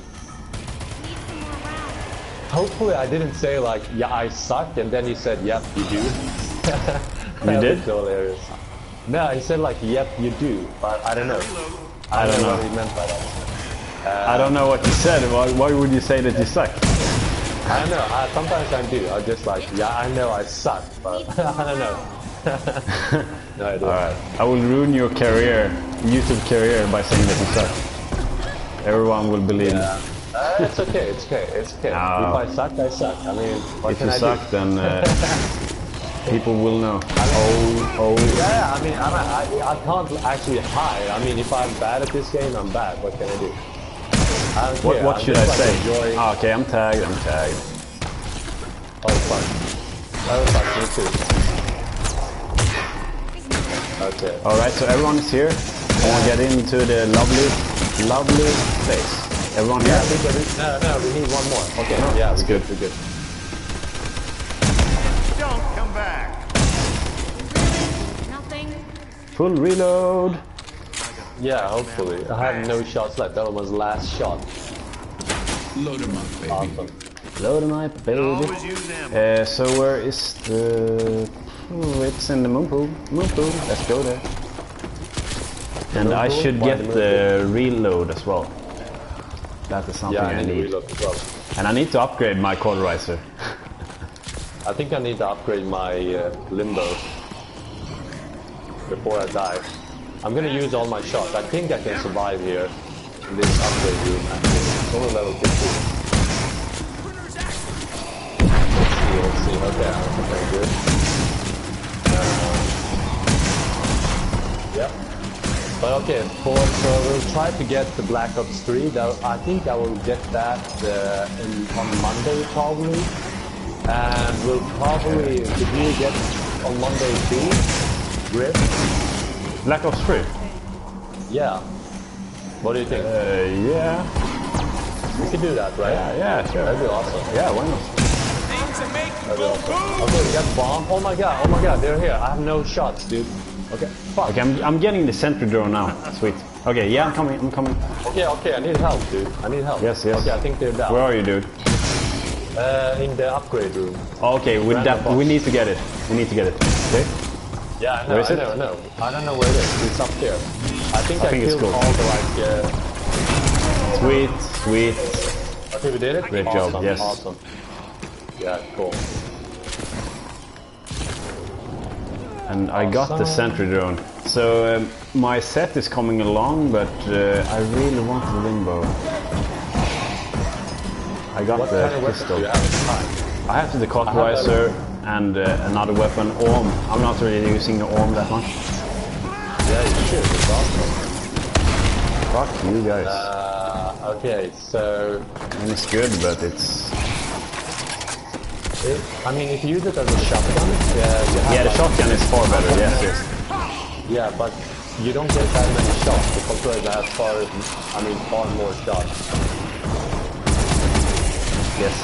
Hopefully I didn't say like, yeah, I suck, and then he said, yep, you do. You did? So hilarious. No, he said like, yep, you do, but I don't know. I, I don't don't know know. what he meant by that. Uh, I don't know what you said. Why, why would you say that you suck? I don't know. I, sometimes I do. I'm just like, yeah, I know I suck, but I don't know. No idea. Alright. I will ruin your career, YouTube career, by saying that you suck. Everyone will believe me. Yeah. Uh, it's okay. It's okay. It's okay. No. If I suck, I suck. I mean, what If can you I suck, do? then uh, people will know. Oh, oh. Yeah, I mean, I'm, I, I can't actually hide. I mean, if I'm bad at this game, I'm bad. What can I do? I don't What, care. what I'm should I just, like, say? enjoying- Ah, okay, I'm tagged, I'm tagged. Oh, fuck. Oh, fuck, me too. Okay. Alright, so everyone is here. I want to get into the lovely, lovely place. Everyone here? Yeah, we got it. No, no, we need one more. Okay, yeah, that's we're good. good, we're good. Don't come back. Nothing. Full reload. Yeah, hopefully. I have no shots left. That was last shot. Load him up, baby. Awesome. Load them up, baby. Always use ammo. Uh, so where is the... Oh, it's in the moon pool. Moon pool, let's go there. And moon I pool? should Why get the moon the reload as well. That is something Yeah, I I need to need. reload as well. And I need to upgrade my cauterizer. I think I need to upgrade my uh, limbo before I die. I'm gonna use all my shots. I think I can survive here in this upgrade room. Actually, it's only level fifty. Let's see, let's see. Okay, I'm very good. Uh, yep. But okay, for, so we'll try to get the Black Ops three. That, I think I will get that uh, in, on Monday probably. And we'll probably, did you get on Monday too? Grip? Black Ops three? Yeah. What do you think? Uh, yeah. We could do that, right? Yeah, yeah, sure. That'd be awesome. Yeah, why not? That'd be awesome. Okay, we got bomb. Oh my god, oh my god, they're here. I have no shots, dude. Okay, fuck. Okay, I'm, I'm getting the sentry drone now. Sweet. Okay, yeah, I'm coming, I'm coming. Okay, okay, I need help, dude. I need help. Yes, yes. Okay, I think they're down. Where are you, dude? Uh, in the upgrade room. Okay, with Random that, box. we need to get it. We need to get it. Okay? Yeah, I know, Where is I it? know, I know. I don't know where it is. It's up there. I think I, I think it's killed cool. all the like... Uh... Sweet, sweet. Okay, we did it? Great awesome, job, yes. Awesome. Yeah, cool. And I got the sentry drone. So um, my set is coming along, but uh, I really want the limbo. I got What the kind of weapons pistol. do you have at the time? I have the cauterizer and uh, another weapon, Orm. I'm not really using the Orm that much. Yeah, you should. It's awesome. Fuck you guys. Uh, okay, so... I mean, it's good, but it's... It, I mean, if you use it as a shotgun, yeah, you have Yeah, the like, shotgun is far better, yes, yes. Yeah, but you don't get that many shots. The cauterizer has far, I mean, far more shots. Yes.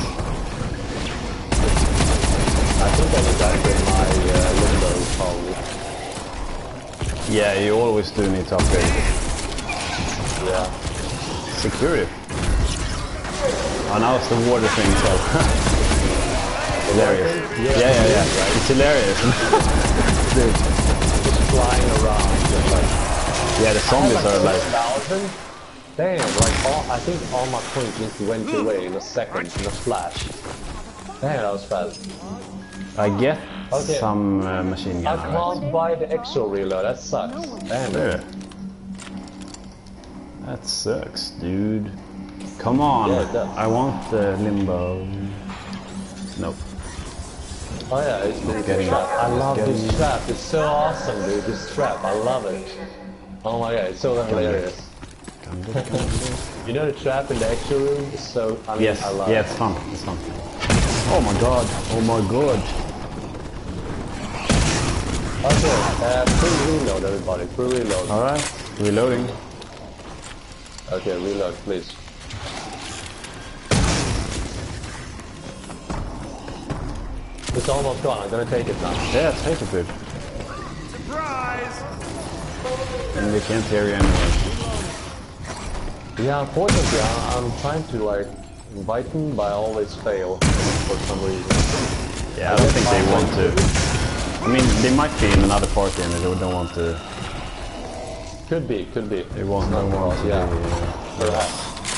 I think I need to upgrade my uh, limbo probably. Yeah, you always do need to upgrade it. Yeah. Security. Oh, now it's the water thing as well. Hilarious. Yeah, yeah, yeah. It's hilarious. Dude. Just flying around. Just like, Yeah, the zombies like are like... thousand. Damn, like all, I think all my points just went away in a second, in a flash. Damn, that was fast. I get Okay. some uh, machine I gun. Right? can't buy the extra reload, that sucks. Damn it. Yeah. That sucks, dude. Come on. Yeah, it does. I want the limbo. Nope. Oh yeah, it's the Getting trap. it. I love Getting this it. trap. It's so awesome, dude. This trap, I love it. Oh my god, it's so hilarious. You know the trap in the extra room? It's so, I mean, Yes, I love yeah, it. it's fun. It's fun. Oh my god. Oh my god. Okay, uh, full reload, everybody. Full reload. Alright, reloading. Okay, reload, please. It's almost gone. I'm gonna take it now. Yeah, take it, dude. Surprise! And they can't hear you anyway. Yeah, unfortunately, I- I'm trying to like invite them, but I always fail for some reason. Yeah, I don't think they want to. I mean, they might be in another party and they don't want to. Could be, could be. They won't Not don't want to. yeah. do, uh, Perhaps.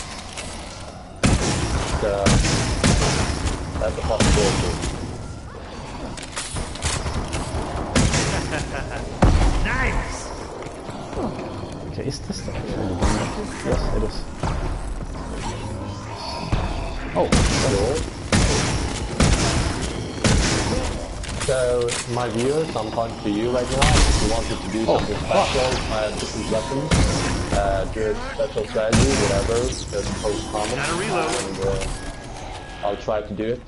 Uh, that's a possibility. Nice! Okay, is this the actual one? Yes, it is. Oh, Cool. So, my viewers, I'm talking to you right now. If you wanted to do Oh, something special, I have different weapons, uh, do a special strategy, whatever, just post comments, Gotta reload. and uh, I'll try to do it.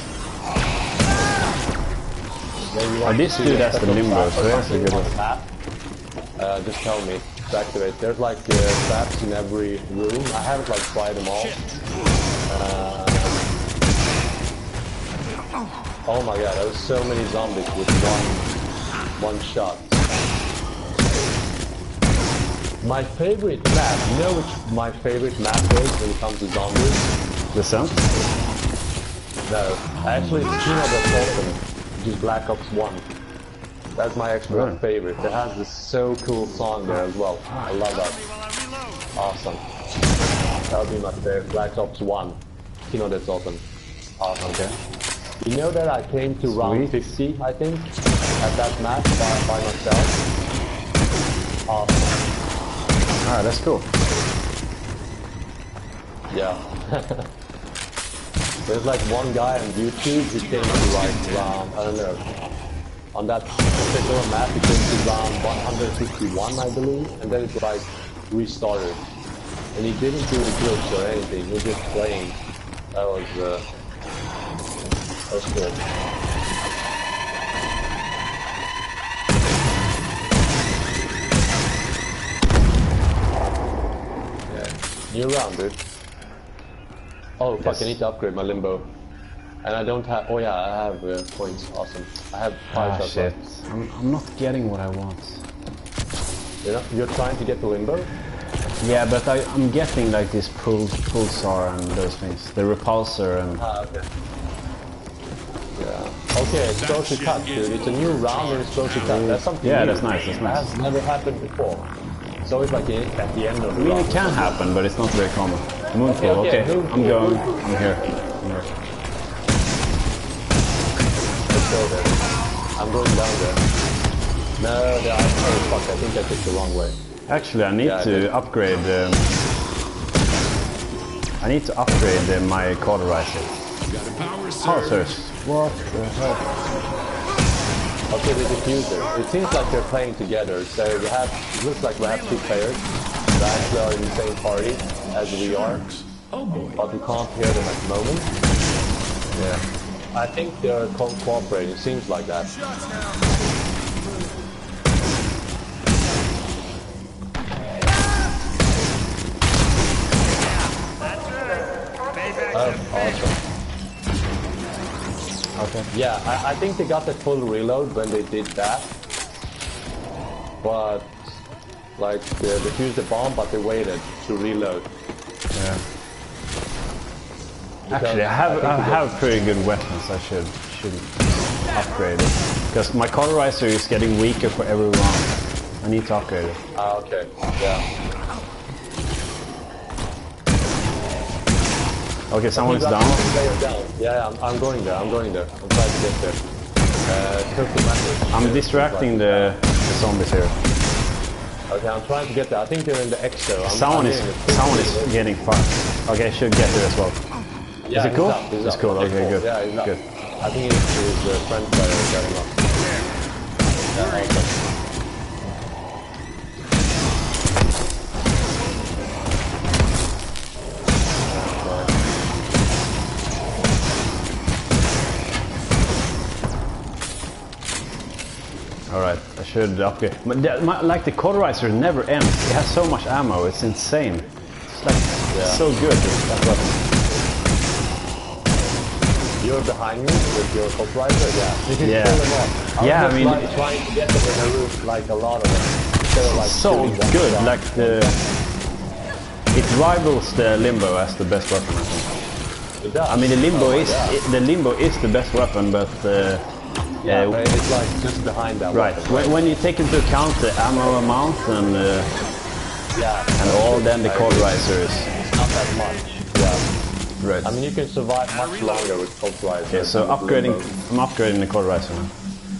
Maybe you I want did to see do a that as the special limbo, trap so or that's a something good on one. the map, Uh, just tell me to activate. There's like uh, traps in every room. I haven't like tried them all. Uh, oh my god, there was so many zombies with one one shot. My favorite map, you know which my favorite map is when it comes to zombies? The sun? No, actually it's Kino Open, which is Black Ops one. That's my actual Really? favorite. It has this so cool song there as well. I love that. Awesome. That would be my favorite. Black Ops one. Kino that's open. Awesome. Okay. You know that I came to round Sweet. fifty, I think, at that match by, by myself. Awesome. Ah, that's cool. Yeah. There's like one guy on YouTube who came to like round, I don't know, on that particular map he came to round one hundred fifty-one, I believe, and then it like restarted. And he didn't do the glitch or anything, he was just playing. That was, uh, that was cool. Yeah. New round, dude. Oh fuck, Yes. I need to upgrade my limbo. And I don't have, oh yeah, I have uh, points, awesome. I have five Ah, shots shit. left. I'm, I'm not getting what I want. You know, you're trying to get the limbo? Yeah, but I, I'm getting like this pull, pulsar and those things. The repulsor and... Ah, okay. Yeah. Okay, explosive cut, dude. It's a new round in explosive cut. That's something Yeah, new. that's nice, that's nice. That has never happened before. It's always like in, at the end of the I mean, round. it can happen, but it's not very common. Moonfall, Okay, okay. okay, I'm move, going. move, move. I'm here. I'm here. Let's go there. I'm going down there. No, there are, oh fuck, I think I took the wrong way. Actually, I need Yeah, I to did. upgrade... Um, I need to upgrade uh, my cauterizer. Got a power Oh, surge. sir. What the hell? Okay, the diffuser. It seems like they're playing together, so we have, it looks like we have two players that actually are in the same party as we are, Oh boy. but we can't hear them at the moment. Yeah. I think they're co cooperating, it seems like that. Oh, awesome. Okay. Yeah, I, I think they got the full reload when they did that. But, like, they defused the bomb, but they waited to reload. Yeah. Because Actually, I have think I they have pretty good weapons. I should should upgrade it because my cauterizer is getting weaker for every round. I need to upgrade it. got- Ah, okay. Yeah. Okay, someone's You got down. the player down. Yeah, yeah, I'm, I'm going there. I'm going there. I'm trying to get there. Uh, total message. I'm distracting the, the zombies here. Okay, I'm trying to get there. I think they're in the exo. I'm, Someone I'm is hearing it. someone is getting fucked. Okay, I should get there as well. Yeah, Is it he's cool? up, he's It's up. cool, okay, cool. good, Yeah, he's up. good. I think it's his uh, friend player getting up. Yeah, awesome. Alright, I should upgrade. But the, my, like the cauterizer never ends. It has so much ammo, it's insane. It's like Yeah. so good. That weapon. you're behind me with your Colt Rider, yeah. You can Yeah. kill them all. Yeah, I just, mean- like, trying to get them in a room, like a lot of them. Instead of, like, So shooting them good, down. like the... It rivals the Limbo as the best weapon, I think. It does. I mean, the Limbo Oh, is yeah. it, the Limbo is the best weapon, but uh, Yeah, uh, but it's like just behind that right weapon. when, when you take into account the ammo amount and uh, Yeah. and all, then the Cold Riser is Not that much. Yeah. right. I mean, you can survive much longer with Colt Rider. Okay, so than with upgrading, Limbo. I'm upgrading the Cold Riser now.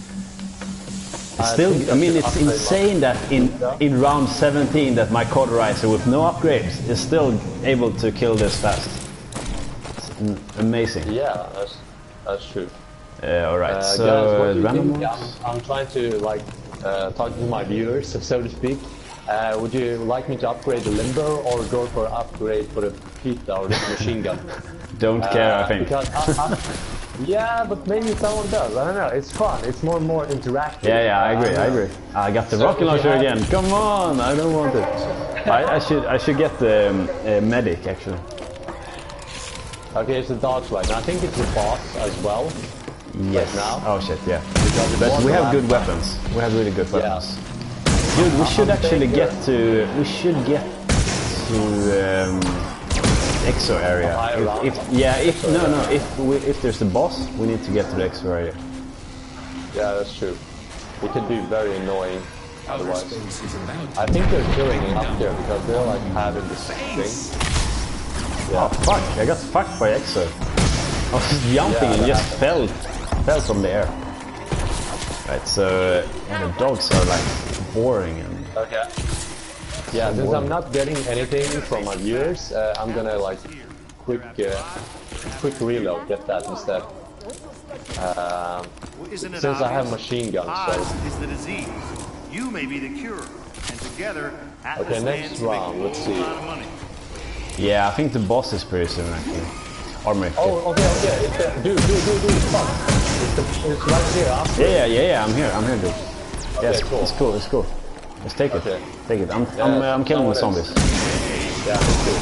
I Still, think I mean, should it's upgrade insane that in in round seventeen that my Cold Riser with no upgrades is still able to kill this fast. It's n- amazing. my- Yeah, that's that's true. Uh, all right, Uh, so guys, what do you random think? ones? I'm, I'm trying to like uh, talk to my viewers, so to speak. Uh, would you like me to upgrade the Limbo or go for an upgrade for the Pita or the machine gun? Don't care, I Uh, think. Because I, I, yeah, but maybe someone does. I don't know. It's fun. It's more and more interactive. Yeah, yeah, I agree, Uh, I agree. I got the So rocket if you launcher have- again. Come on, I don't want it. I, I should, I should get the um, uh, medic actually. Okay, it's the dodge light. I think it's the boss as well. Yes. now? Oh shit, yeah. Because it But was we the have last good time. weapons. We have really good Yeah. weapons. Dude, we should I'm actually saying, get to. We should get to um, Exo area. higher If, round? if yeah, if no, no, if we, if there's the boss, we need to get to the Exo area. Yeah, that's true. It could be very annoying Outer otherwise. space is about to I think they're killing up there because they're like having this thing. Oh fuck! I got fucked by Exo. I was just jumping Yeah, and that just fell, fell from the air. Right, so uh, and the dogs are like boring and. Okay. Yeah, since I'm not getting anything from my viewers, uh, I'm gonna like quick, uh, quick reload, get that instead. Um, Isn't it since I have obvious? machine guns, Oz so is the disease. You may be the cure. And together, Atlas Okay, next stands to make round, a let's whole see. lot of money. Yeah, I think the boss is pretty soon actually. Armory. oh, okay, okay, it's the, dude, dude, dude, dude, fuck. It's, the, it's right here. After. Yeah, yeah, yeah, yeah, I'm here, I'm here, dude. Yes, cool. it's cool, it's cool. Let's take it. Okay. Take it. I'm, Yeah, I'm, uh, I'm killing the someone zombies. Yeah, that's cool.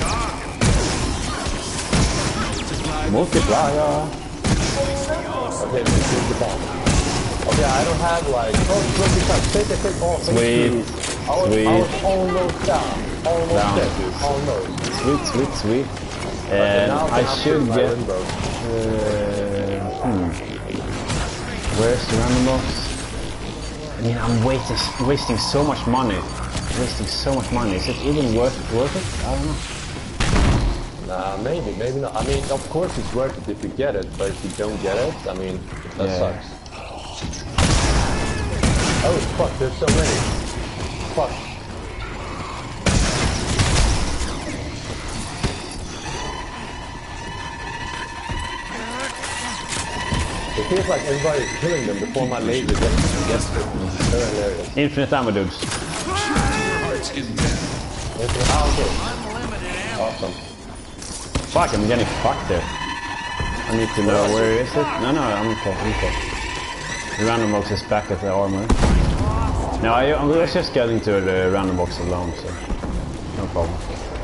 Multiplier. Okay, this is the bomb. Okay, I don't have like. Oh, twenty shots. Take it, take all. Sweet. I was, Sweet. I was almost down. Almost Down. dead, dude. Almost. Sweet, sweet, sweet. Okay, And now I can should upgrade my get. Limbo. Uh, hmm. Where's the random box? I mean, I'm wasting, wasting so much money. Wasting so much money. Is it even worth worth it? I don't know. Nah, maybe, maybe not. I mean, of course it's worth it if you get it, but if you don't get it, I mean, that Yeah. sucks. Oh, fuck, there's so many. Fuck. It feels like everybody's killing them before my laser gets, gets them. It's so hilarious. Infinite ammo, dudes. heart's intent. It's an okay. Awesome. Fuck, I'm getting fucked there. I need to know where is it. No, no, I'm okay. I'm okay. The random box is back at the armor. No, I, I was just getting to the random box alone, so no problem.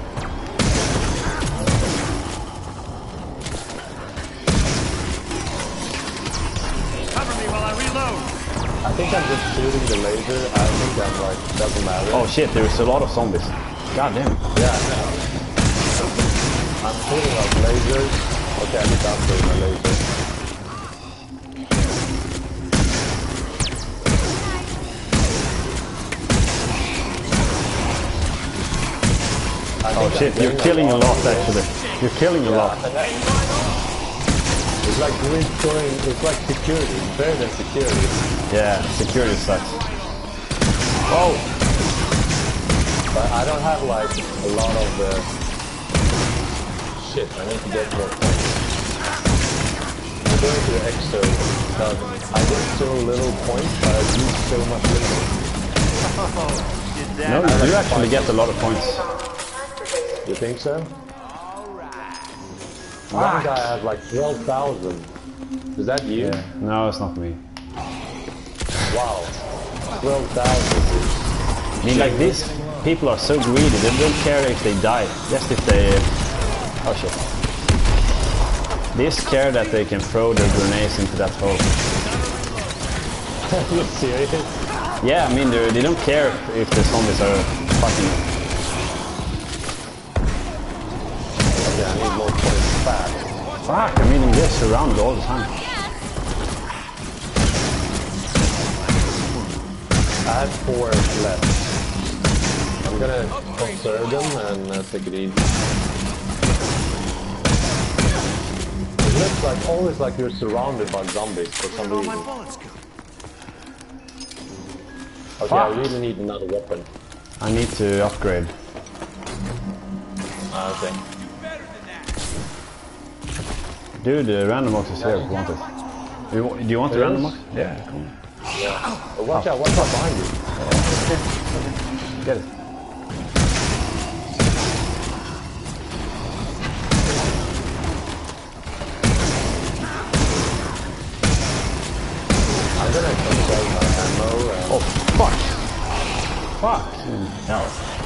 Cover me while I reload. I think I'm just shooting the laser. I think I'm like, doesn't matter. Oh shit, there's a lot of zombies. God damn. Yeah, I know. I'm shooting like lasers. Okay, I need to upgrade my laser. I Oh think shit, I'm you're doing killing a lot of this. actually. You're killing a lot. It's like restoring, it's like security, it's better than security. Yeah, security sucks. Oh! But I don't have like a lot of the... Shit, I need to get more points. I'm going to the extra because I get so little points, but I use so much limit. Did that? No, you do actually get a lot of points. You think so? One guy has like twelve thousand. Is that you? Yeah. No, it's not me. Wow. twelve thousand. I mean, like this, people are so greedy, they don't care if they die, just if they... Oh shit. They scared that they can throw their grenades into that hole. Are you serious? Yeah, I mean, they they don't care if the zombies are fucking... Okay, I need more points fast. Fuck, I mean, they're surrounded all the time. I have four left. I'm gonna conserve them and uh, take it easy. It looks like always like you're surrounded by zombies for some Where'd all my reason. bullets go? Okay, I Fuck. really need another weapon. I need to upgrade. Ah, okay. Dude, the random box is here if you want it. Do you, wa- do you want the It random is? box? Yeah, come on. Oh, watch out, watch out behind you. Get it. I'm gonna conserve my ammo and... Oh, fuck! Fuck! No.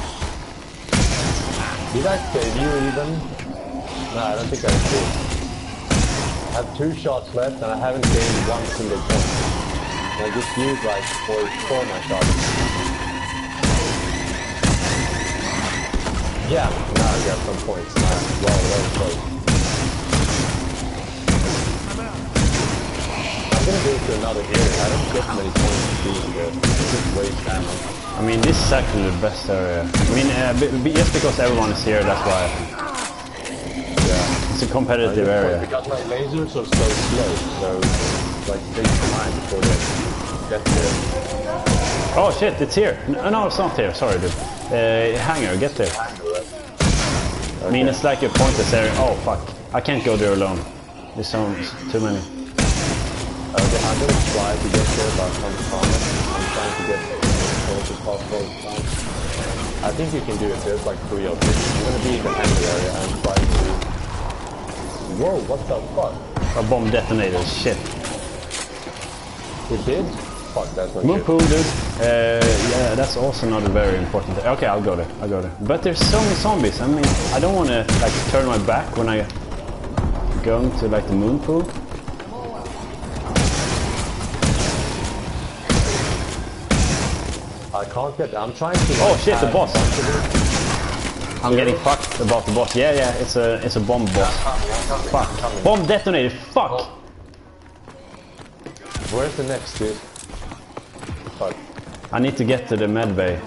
Did I save you even? No, I don't think I did. I have two shots left and I haven't gained one single point. And I just used like four, four of my shots. Yeah, now I got some points. Now, well, well, close. I'm gonna go to another area. I don't get many points being there. Just waste ammo. I mean, this is actually the best area. I mean, uh, b b just because everyone is here, that's why. Yeah. It's a competitive area. Because my lasers are so slow, so like takes time before they get there. Oh shit, it's here! No, no, it's not here. Sorry, dude. Uh, hangar, get there. I mean, it's like a pointless area. Oh fuck! I can't go there alone. There's so too many. Okay, I'm gonna try to get there, but I'm promise. I'm trying to get as close as possible this time. I think you can do it. There's like three of you. I'm gonna be in the hangar area and try to. Whoa! What the fuck? A bomb detonator. Shit. It did? Fuck, that's not Moon good. pool, dude. Uh, yeah, that's also not a very important. Okay, I'll go there. I'll go there. But there's so many zombies. I mean, I don't want to like turn my back when I go into like the moon pool. I can't get. I'm trying to. Oh like, shit, the add boss. a bunch of it. I'm getting fucked about the boss. Yeah, yeah, it's a it's a bomb boss. Fuck. Bomb detonated. Fuck. Where's the next dude? Fuck. I need to get to the med bay.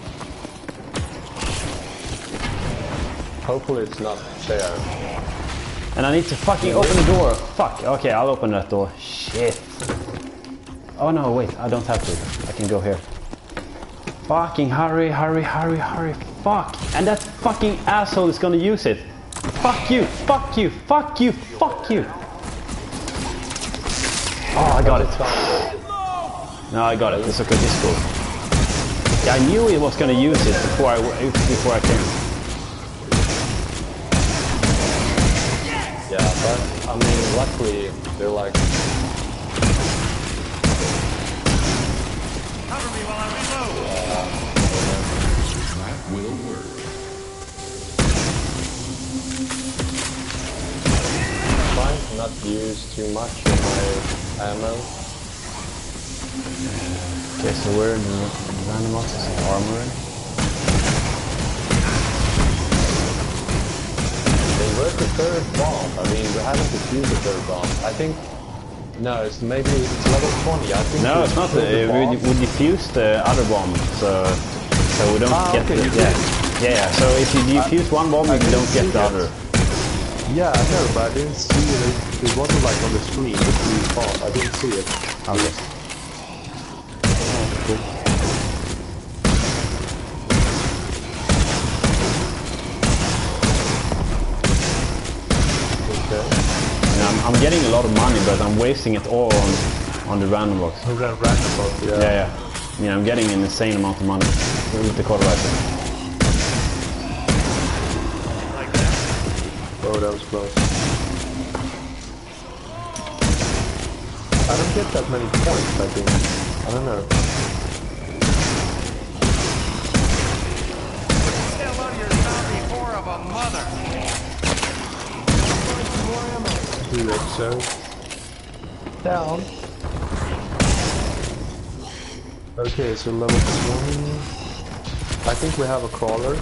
Hopefully it's not there. And I need to fucking open the door. Fuck. Okay, I'll open that door. Shit. Oh no, wait. I don't have to. I can go here. Fucking hurry, hurry, hurry, hurry. Fuck. And that fucking asshole is gonna use it. Fuck you. Fuck you. Fuck you. Fuck you. Oh, I got it. No, I got it. It's okay. It's cool. Yeah, I knew he was gonna use it before I before I came. Yeah, but I mean, luckily they're like. Cover me while I reload. That will work. Trying to not use too much of my ammo. Okay, so we're in the random boxes armory. Hey, where's the third bomb? I mean, we haven't defused the third bomb. I think. No, it's maybe it's level twenty. I think. No, we it's not. Uh, defused the we, bomb. we defused the other bomb, so so we don't Ah, get okay, the you yeah. did. yeah yeah. So if you defuse one bomb, you didn't don't get see the that. other. Yeah, I know, but I didn't see it. It wasn't like on the screen. The blue bomb. I didn't see it. Okay. Cool. Okay. And I'm, I'm getting a lot of money, but I'm wasting it all on on the random box. We're gonna random box. Yeah. Yeah yeah. I mean, I'm getting an insane amount of money with the cauterizer. Like that. Oh, that was close. I don't get that many points, I think. I don't know. Say hello to your zombie whore of a mother. Do two exos. Down. Okay, so level twenty. I think we have a crawler.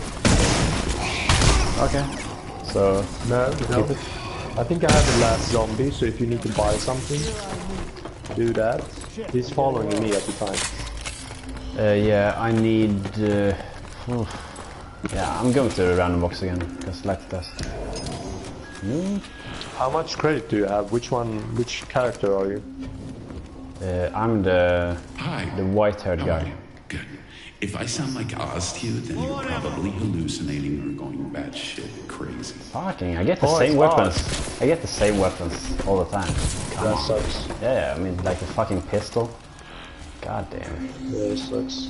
Okay. So No, no. I think I have the last zombie, so if you need to buy something, do that. He's following me at the time. uh, yeah, I need. Uh, oof. Yeah, I'm going to the random box again because like this. Mm. How much credit do you have? Which one, which character are you? Uh, I'm the Hi. the white-haired How are guy. you? Good. If I sound like Oz to you, then you're probably hallucinating or going batshit crazy. Fucking, I get the Oh, same it's weapons. ours. I get the same weapons all the time. Come That on. sucks. Yeah, I mean, like the fucking pistol. God damn. Yeah, it sucks.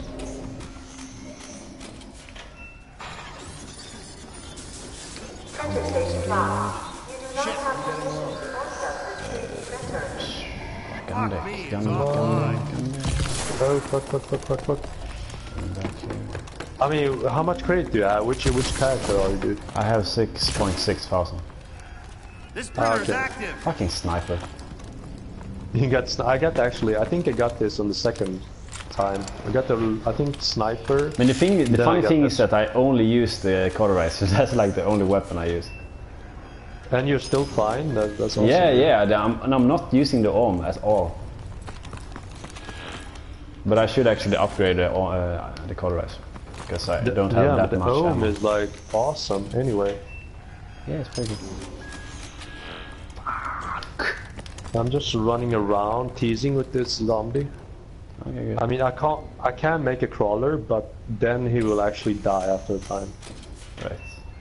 Gun deck, gun deck, gun deck, gun deck. Oh, fuck, fuck, fuck, fuck, fuck. I mean, how much credit do you have? Which which character are you, dude? I have six point six thousand. This printer's okay. active. Fucking sniper. You got, sn- I got actually, I think I got this on the second time. I got the, I think sniper. I mean, the thing, the Then I funny got thing this. is that I only use the cauterizer. That's like the only weapon I use. And you're still fine. That, that's awesome. Yeah, yeah, the- I'm, and I'm not using the O M at all. But I should actually upgrade the, uh, the cauterizer because I don't have yeah, that but the much O M ammo. is like awesome. Anyway, Yeah, it's pretty good. I'm just running around teasing with this zombie. Okay, good. I mean, I can't, I can make a crawler, but then he will actually die after a time. Right.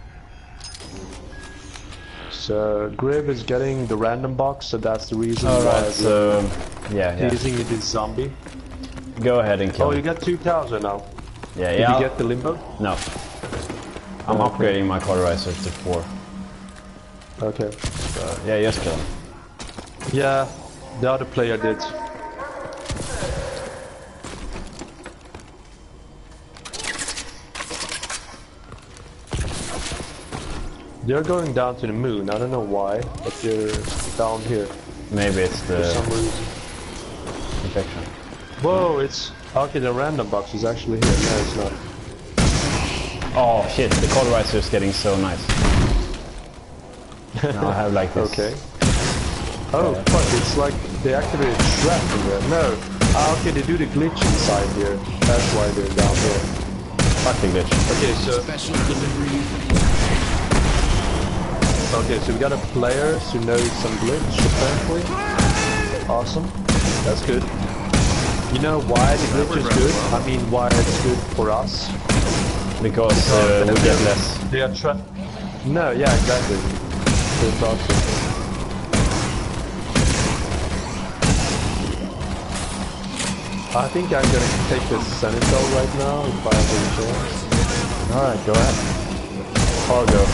So Griv is getting the random box, so that's the reason why Alright, I'm so yeah, yeah. teasing with this zombie. Go ahead and kill Oh, you him. got two thousand now. Yeah, Did yeah. you I'll- get the limbo? No. I'm Okay. upgrading my cauterizer to four. Okay. So yeah, just kill him. Yeah, the other player did. They're going down to the moon. I don't know why, but they're down here Maybe it's for some the reason. infection. Whoa, it's okay. The random box is actually here. No, it's not. Oh shit, the cauterizer is getting so nice. Now I have like this. Okay. Oh fuck! It's like they activated trap in there. No. Ah, okay. They do the glitch inside here. That's why they're down here. Fuck the glitch. Okay, so Special delivery. okay, so we got a player who knows some glitch apparently. Awesome. That's good. You know why the glitch is good? I mean, why it's good for us? Because uh, we get less. They are tra- No, yeah, exactly. So it's awesome. I think I'm gonna take this Sentinel right now if I have a chance. Alright, go ahead. Cargo.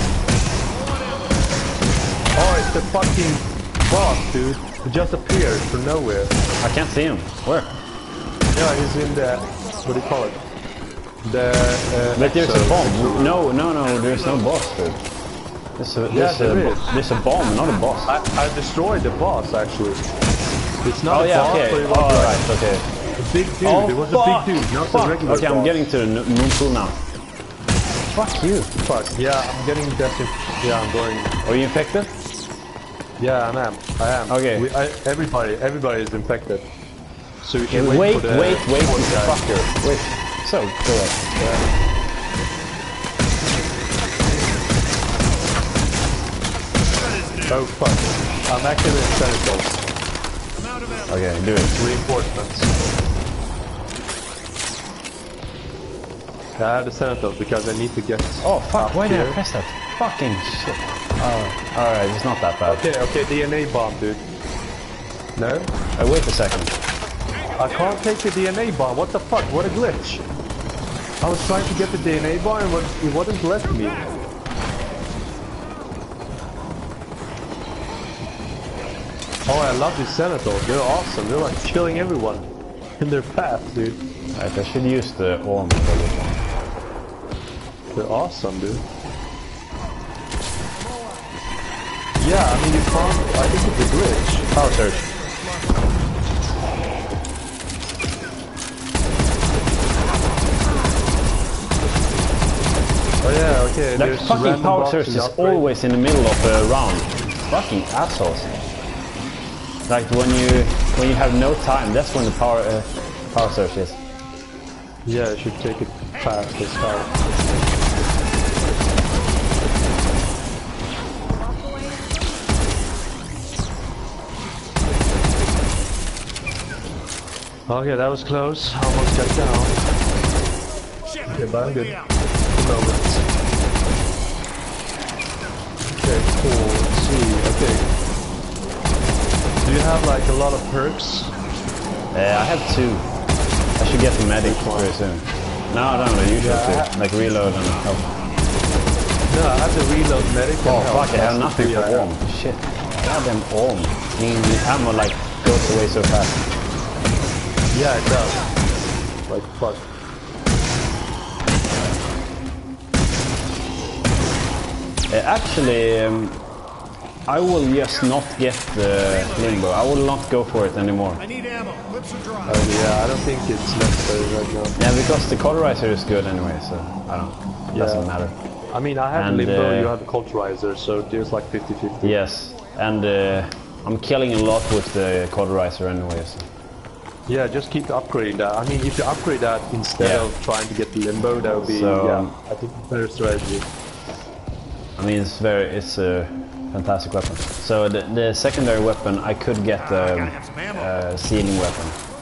Oh, it's the fucking boss, dude. He just appeared from nowhere. I can't see him. Where? Yeah, he's in the, what do you call it? The, uh, But there's a exo- bomb. No, no, no, there's no boss, dude. There's a, Yeah, there's, there a, is. there's a bomb, not a boss. I, I destroyed the boss, actually. It's not Oh a yeah, boss, okay. but it Oh, was like right, okay. a big dude. Oh, it was fuck, a big dude, not fuck. a regular Okay, I'm boss. getting to the n- moon pool now. Fuck you. Fuck, yeah, I'm getting desin- Yeah, I'm going... Are you infected? Yeah, I am. I am. Okay. We, I, everybody, everybody is infected. So you Okay, can wait, wait, wait, for the wait, wait, fourth you guy. fucker. Wait. So, go ahead. Oh fuck. I'm activating sentinels. Okay, do it. Reinforcements. I have the sentinels because I need to get... Oh fuck, up why did I here. press that? Fucking shit. Oh, alright, it's not that bad. Okay, okay, D N A bomb, dude. No? Uh, wait a second. I can't take the D N A bomb. What the fuck? What a glitch. I was trying to get the D N A bomb and it wouldn't let me. Oh, I love these sentinels. They're awesome. They're like killing everyone in their path, dude. Right, I should use the orm for this one. They're awesome, dude. Yeah, I mean, you found, I think it's a glitch. Power surge. Oh yeah, okay. That there's fucking random power boxes surge is upgrade. always in the middle of a round. Fucking assholes. Like when you when you have no time, that's when the power uh, power surge is. Yeah, you should take it fast as hell. Okay, that was close. Almost got down. Okay, but I'm good. Moment. Okay, cool. Let's see. Okay. Do you have like a lot of perks? Uh, I have two. I should get the medic very soon. No, no, no, you should Yeah, too. Like reload and help. No, I have the reload medic. and Oh health. fuck, I have That's nothing the for three I Orm. have. Shit. Goddamn Orm. I mean, the ammo like goes away so fast. Yeah, it does. Like fuck. Uh, actually, um, I will just not get the Limbo. I will not go for it anymore. I need ammo. Clips are dry. Uh, yeah, I don't think it's necessary right now. Yeah, because the cauterizer is good anyway, so I don't. It doesn't Yeah. matter. I mean, I have And, Limbo, uh, you have Cauterizer, so there's like fifty fifty. Yes, and uh, I'm killing a lot with the cauterizer anyway. So. Yeah, just keep upgrading that. I mean, if you upgrade that instead Yeah. of trying to get the Limbo, that would be, So, yeah, um, I think better strategy. I mean, it's very, it's a fantastic weapon. So the, the secondary weapon, I could get gotta um, have some ammo. a sealing weapon,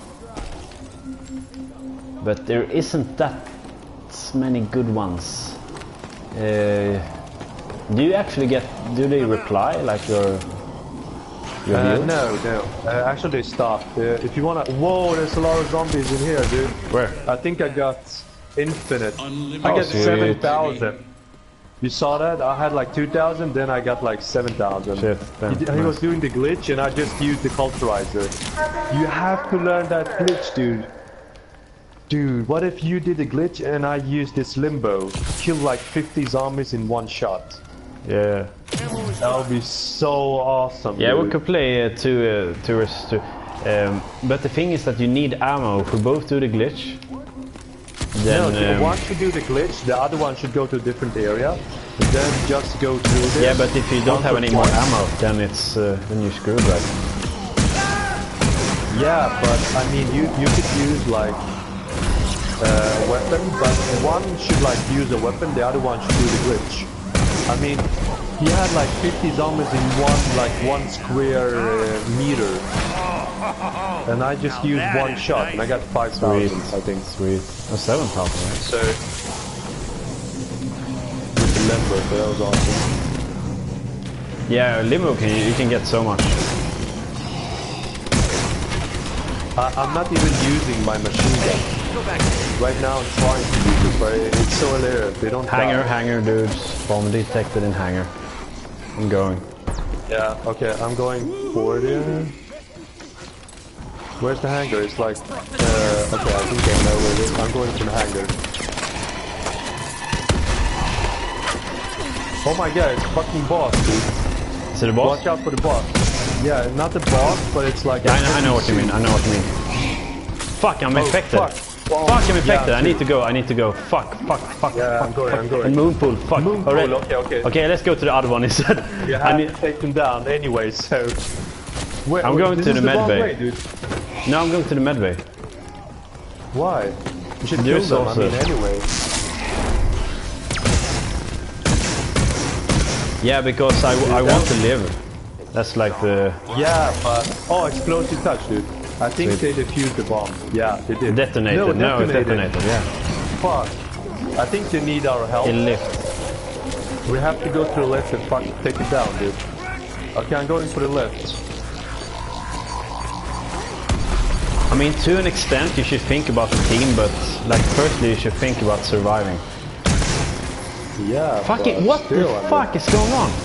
but there isn't that many good ones. Uh, do you actually get? Do they reply like your your Uh, view? no, no. Uh, actually, they stopped. Uh, if you wanna... Whoa, there's a lot of zombies in here, dude. Where? I think I got infinite. Unlimited. I Oh, got sweet. seven thousand. You saw that? I had like two thousand, then I got like seven thousand. Shit, He, damn, d- he was nice. doing the glitch and I just used the Cauterizer. You have to learn that glitch, dude. Dude, what if you did a glitch and I used this Limbo? Kill like fifty zombies in one shot. Yeah. That would be so awesome. Yeah, dude. we could play uh, two uh, two versus two. Um, but the thing is that you need ammo for both do the glitch. Then No, the um, one should do the glitch, the other one should go to a different area. Then just go through this. yeah, but if you don't One have for any more twice. ammo, then it's uh, then you're screwed, right? Yeah, but I mean, you you could use like uh, weapon, but one should like use a weapon, the other one should do the glitch. I mean, he had like fifty zombies in one like one square uh, meter, and I just Now used that one is shot, and I got five Sweet, thousand, I think. sweet. Oh, seven thousand. Right? So with the Limbo, so that was awesome. Yeah, Limbo can you, you can get so much. I, I'm not even using my machine gun. Right now I'm trying to use it, but it- it's so hilarious. They don't Hangar, die. hangar, dudes. Bomb detected in hangar. I'm going. Yeah, okay, I'm going forward here. Where's the hangar? It's like, uh, okay, I think I know where it is. I'm going to the hangar. Oh my god, it's fucking boss, dude. Is it a boss? Watch out for the boss. Yeah, not the boss, but it's like... Yeah, a I know, I know what you mean. I know what you mean. Fuck, I'm Oh, infected. fuck. Oh, Fuck, I'm infected. yeah, I need dude. to go. I need to go. Fuck, fuck, fuck. Yeah, fuck, I'm going, fuck. I'm going. And Moonpool. Fuck. Moonpool, Alright. okay, okay. Okay, let's go to the other one instead. You I have need, to take them down anyway, so... Where, I'm going this to is the the med wrong bay. way, dude. no, I'm going to the medbay. Why? You should There's kill them, also- I mean, anyway. Yeah, because I, I want to live. That's like the Yeah, but... Oh, explosive touch, dude. I think Sweet. they defused the bomb. Yeah, they did. detonated. No, No, it's detonated. detonated. Yeah. Fuck. I think they need our help. It lift. We have to go to the left and fuck take it down, dude. Okay, I'm going for the left. I mean, to an extent, you should think about the team, but like firstly, you should think about surviving. Yeah. Fucking but what still, the I mean- fuck is going on?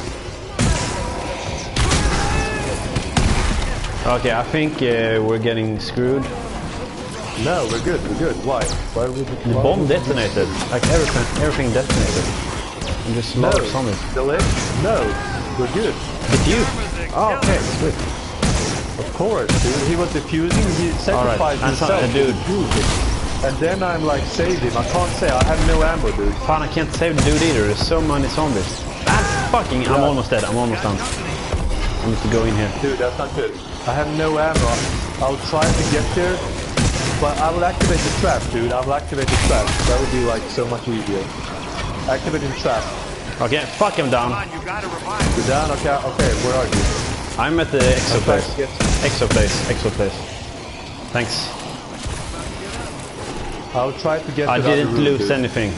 Okay, I think uh, we're getting screwed. No, we're good, we're good. Why? Why are we... The bomb detonated. Like everything, everything detonated. And just No, loads of zombies. the left? No. We're good. Defuse. Oh, okay, sweet. Of course, dude. He was defusing. He sacrificed and so- himself. uh, dude. Dude. And then I'm like, saved him. I can't say I have no ammo, dude. Fine, I can't save the dude either. There's so many zombies. Ah, fucking, I'm Yeah. almost dead. I'm almost done. I need to go in here. Dude, that's not good. I have no ammo. I'll try to get there, but I will activate the trap, dude. I will activate the trap. That would be like so much easier. Activating trap. Okay, fuck him down. Come on, you gotta revive. You're down? Okay, okay, where are you? I'm at the exo I'm trying place. to get- Exo place, exo place. Thanks. I'll try to get I to the other didn't room, lose dude. anything.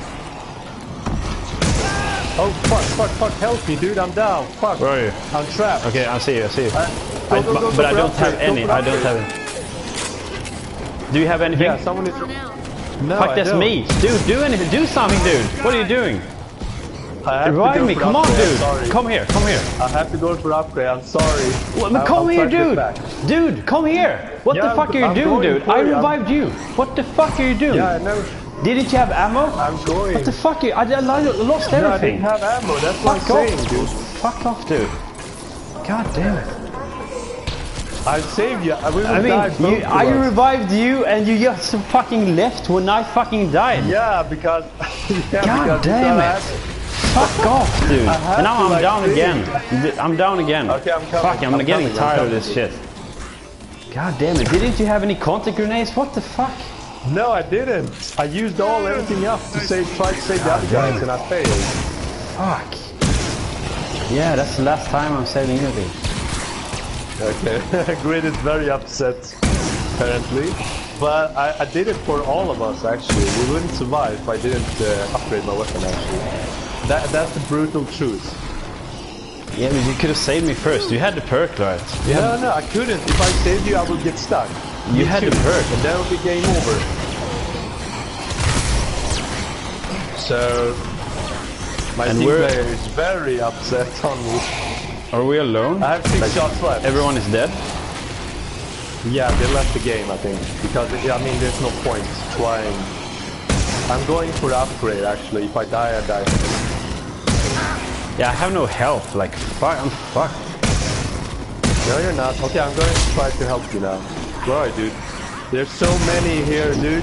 Oh, fuck, fuck, fuck, help me, dude. I'm down. Fuck. Where are you? I'm trapped. Okay, I see you, I see you. Uh, I, go, go, but go, but go I for don't have upgrade, go any. for I don't upgrade. have any. Do you have anything? Yeah, someone is... No, Fuck, I that's don't. me. Dude, do anything. Do something, dude. What are you doing? I have to Revive go me. for Come on, upgrade, dude. I'm sorry. Come here, come here. I have to go for upgrade. I'm sorry. Well, but I'll- come I'll here, try to get dude. back. Dude, come here. What Yeah, the fuck are you I'm doing, going dude? for I you, I'm- revived you. What the fuck are you doing? Yeah, I know. Didn't you have ammo? I'm going. What the fuck? Are you? I, I lost No, I everything. didn't have ammo. That's what I'm Fuck saying, off, dude. Fuck off, dude. God damn it. I saved you. We would I die mean, both you, of I us. revived you and you just fucking left when I fucking died. Yeah, because... yeah, God because damn you it. have- Fuck off, dude. I have And now to, I'm like, down save again. I'm down again. Okay, I'm coming, Fuck, I'm, I'm getting coming, I'm tired of coming. this shit. God damn it. Didn't you have any contact grenades? What the fuck? No, I didn't. I used all everything up to save, try to save the other guys, and I failed. Fuck. Yeah, that's the last time I'm saving anything. Okay, Grid is very upset, apparently. But I, I did it for all of us, actually. We wouldn't survive if I didn't uh, upgrade my weapon, actually. That, that's the brutal truth. Yeah, but you could have saved me first. You had the perk, right? You No, had, no, I couldn't. If I saved you, I would get stuck. you Me had too. the perk. And then it would be game over. So, my And team we're- player is very upset on me. Are we alone? I have six shots left. Everyone is dead? Yeah, they left the game, I think. Because, I mean, there's no point trying. I'm going for upgrade, actually. If I die, I die. Yeah, I have no health. Like, fuck, I'm fucked. No, you're not. Okay, I'm going to try to help you now. Where are you, dude? There's so many here, dude.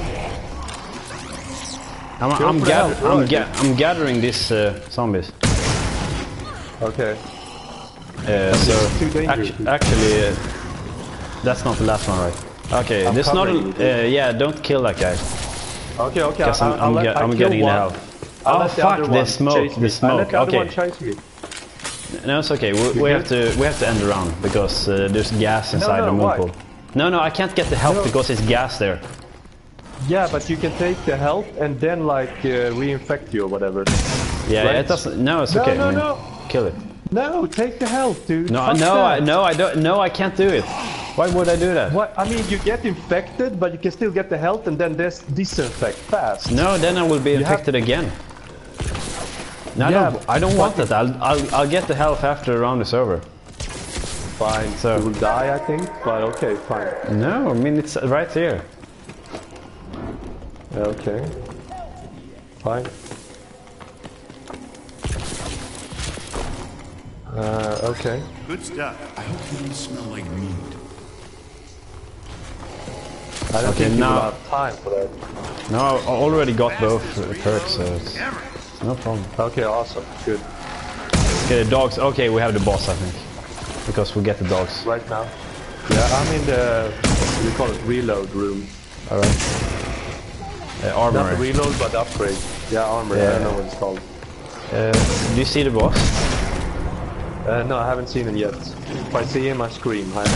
I'm, Go I'm, for gather, help, I'm, right. ga I'm gathering these uh, zombies. Okay. Uh, so, too dangerous. actu actually, uh, that's not the last one, right? Okay, I'm there's not. A, covering you, uh, yeah, don't kill that guy. Okay, okay. Because I'm, I'll, I'll I'm, let- get, I I'm kill getting in the one. hell. I'll Oh let the fuck! other The one smoke, chase the me. I'll smoke. let the other Okay, one chase me. no, it's okay. We, we have to we have to end the round because uh, there's gas inside no, the moon why? pool. No, no, I can't get the health No. because it's gas there. Yeah, but you can take the health and then like uh, reinfect you or whatever. Yeah, Right. it doesn't. No, it's No, okay. no, I mean, no. Kill it. No, take the health, dude. No, Fuck no, I, that. no, I don't. No, I can't do it. Why would I do that? What? I mean, you get infected, but you can still get the health and then dis disinfect fast. No, then I will be have- infected again. No, Yeah, I don't, I don't want that. I'll, I'll, I'll get the health after around is over. Fine. So- You will die, I think. But okay, fine. No, I mean it's right here. Okay. Fine. Uh, okay. Good stuff. I hope you don't smell like meat. I don't Okay, think you now- will have time for that. No, I already got both uh, perks, so it's Ever. no problem. Okay, awesome. Good. Okay, the dogs. Okay, we have the boss, I think, because we get the dogs. Right now. Yeah, I'm in the, we call it reload room. All right. Uh, Not the armory. reload, but upgrade. Yeah, armor. I Yeah. don't know what it's called. Uh, do you see the boss? Uh, no, I haven't seen him yet. If I see him, I scream. I...